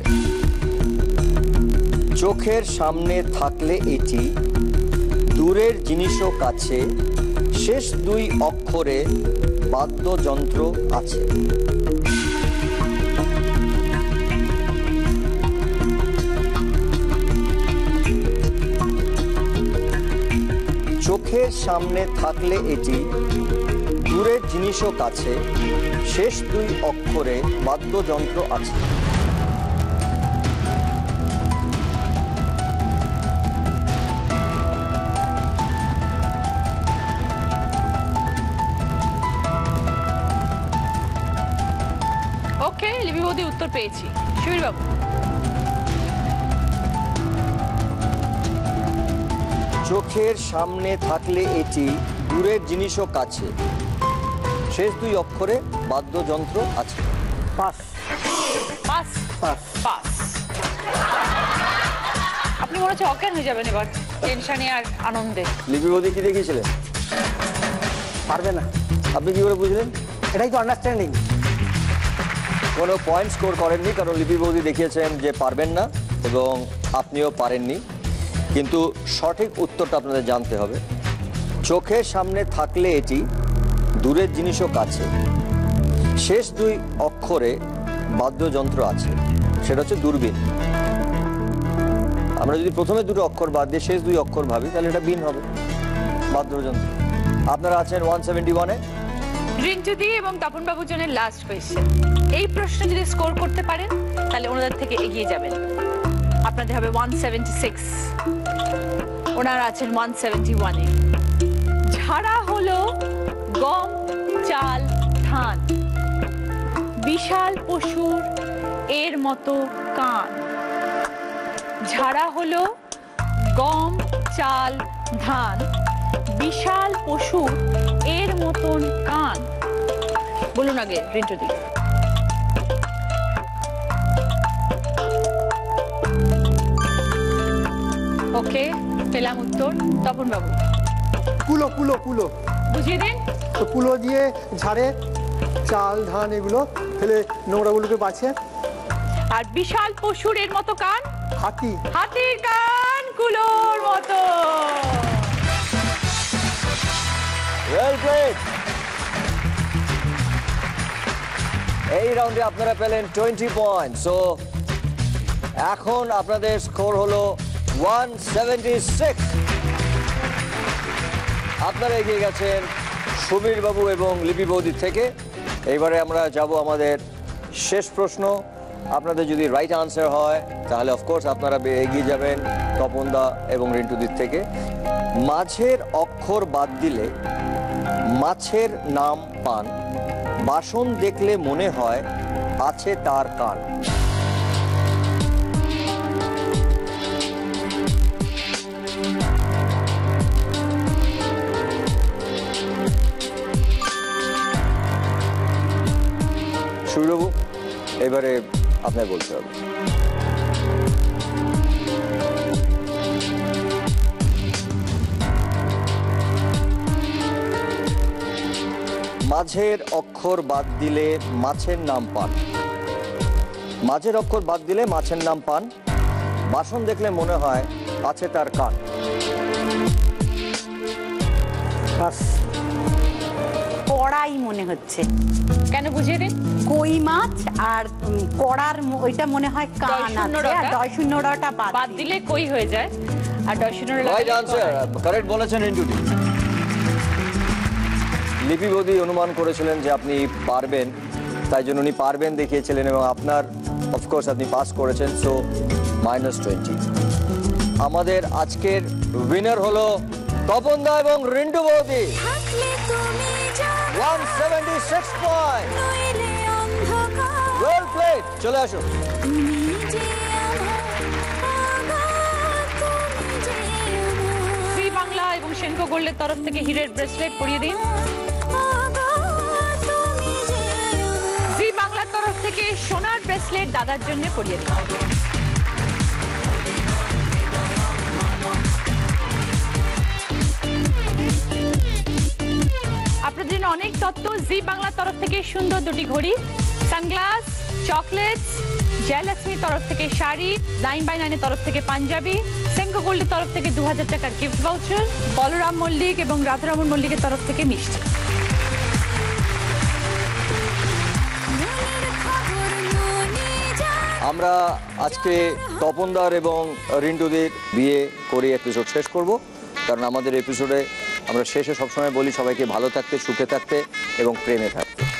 চোখের সামনে থাকলে এটি, দূরের জিনিসও কাছে, শেষ দুই অক্ষরে বাদ্যযন্ত্র আছে। চোখের সামনে থাকলে এটি, দূরের জিনিসও কাছে, শেষ দুই অক্ষরে বাদ্যযন্ত্র আছে। ওকে, লিপি বৌদি উত্তর পেয়েছি। সুবীর বাবু, চোখের সামনে থাকলে এটি, দূরের জিনিসও কাছে, শেষ দুই অক্ষরে বাদ্যযন্ত্র আছে। পাস। পাস। পাস। পাস। আপনি মনে হচ্ছে অজ্ঞান হয়ে যাবেন এবার টেনশনে আর আনন্দে। লিপি বৌদি কি দেখিয়েছিলেন? পারবে না। আপনি কি করে বুঝলেন? এটাই তো আন্ডারস্ট্যান্ডিং। কোনো পয়েন্ট স্কোর করেননি, কারণ লিপি বৌদি দেখিয়েছেন যে পারবেন না এবং আপনিও পারেননি। কিন্তু সঠিক উত্তরটা আপনাদের জানতে হবে। চোখের সামনে থাকলে এটি, দূরের জিনিসও কাছে, শেষ দুই অক্ষরে বাদ্যযন্ত্র আছে, সেটা হচ্ছে দূরবীন। আমরা যদি প্রথমে দুটো অক্ষর বাদ দিয়ে শেষ দুই অক্ষর ভাবি, তাহলে এটা বীণ হবে, বাদ্যযন্ত্র। আপনারা আছেন 171-এ। রিন্টু দি এবং তপন বাবুর জন্য লাস্ট কোয়েশ্চেন। এই প্রশ্ন যদি স্কোর করতে পারেন তাহলে ওনাদের থেকে এগিয়ে যাবেন। আপনাদের হবে 176, ওনারা আছেন 171-এ। ঝাড়া হলো গম চাল ধান, বিশাল পশুর এর মতো কান। ঝাড়া হলো গম চাল ধান, বিশাল পশুর এর মতন কান। বলুন আগে রিন্টু দি। ওকে, পেলাম উত্তর। তপন বাবু, কুলো কুলো কুলো। বুঝিয়ে দিন। তো কুলো দিয়ে ঝাড়ে চাল ধান এগুলো ফেলে নোংরাগুলোকে বাছে। আর বিশাল পশুর এর মতো কান? হাতি। হাতির কান কুলোর মতো। Well played. এই রাউন্ডে আপনারা পেলেন 20 পয়েন্ট। সো এখন আপনাদের স্কোর হলো 176। আপনারা এগিয়ে গেছেন সুবীর বাবু এবং লিপি বৌদির থেকে। এইবারে আমরা যাব আমাদের শেষ প্রশ্ন। আপনাদের যদি রাইট আনসার হয় তাহলে অফকোর্স আপনারা এগিয়ে যাবেন তপনদা এবং রিন্টুদির থেকে। মাঝের অক্ষর বাদ দিলে মাছের নাম পান, বাসন দেখলে মনে হয় আছে তার কান। সুবীরবাবু, এবারে আপনার বলতে হবে। মাঝের অক্ষর বাদ দিলে মাছের নাম পান, মাঝের অক্ষর বাদ দিলে মাছের নাম পান, বাসন দেখলে মনে হয় আছে তার কান। কড়াই মনে হচ্ছে। কেন বুঝিয়ে দিন। কই মাছ আর কড়ার ওইটা মনে হয় কান আছে, আর ডয় শূন্যটা বাদ দিলে কই হয়ে যায়, আর ডয় শূন্যটা রাইট আনসার, কারেক্ট বলেছেন রিন্টুদি। লিপি বৌদি অনুমান করেছিলেন যে আপনি পারবেন, তাই জন্য উনি পারবেন দেখিয়েছিলেন এবং আপনার অফকোর্স আপনি পাস করেছেন, সো -20। আমাদের আজকের উইনার হলো তপনদা এবং রিন্টু বৌদি। 176 পয়েন্ট। Well played. চলে আসো। জি বাংলা এবং সেনকো গোল্ডের তরফ থেকে হীরের ব্রেসলেট পরিয়ে দিন। জি বাংলার তরফ থেকে সোনার ব্রেসলেট দাদার জন্য পরিয়ে দিন। আপনাদের জন্য অনেক তথ্য। জি বাংলার তরফ থেকে সুন্দর দুটি ঘড়ি, সানগ্লাস, চকলেটস, জয়লক্ষ্মীর তরফ থেকে শাড়ি, 9x9 এর তরফ থেকে পাঞ্জাবি, সেনকো গোল্ডের তরফ থেকে 2000 টাকার গিফট ভাউচার, বলরাম মল্লিক এবং রাধারমন মল্লিকের তরফ থেকে মিষ্টি। আমরা আজকে তপনদার এবং রিন্টুদের বিয়ে করে এপিসোড শেষ করব, কারণ আমাদের এপিসোডে আমরা শেষে সবসময় বলি সবাইকে ভালো থাকতে, সুখে থাকতে এবং প্রেমে থাকতে।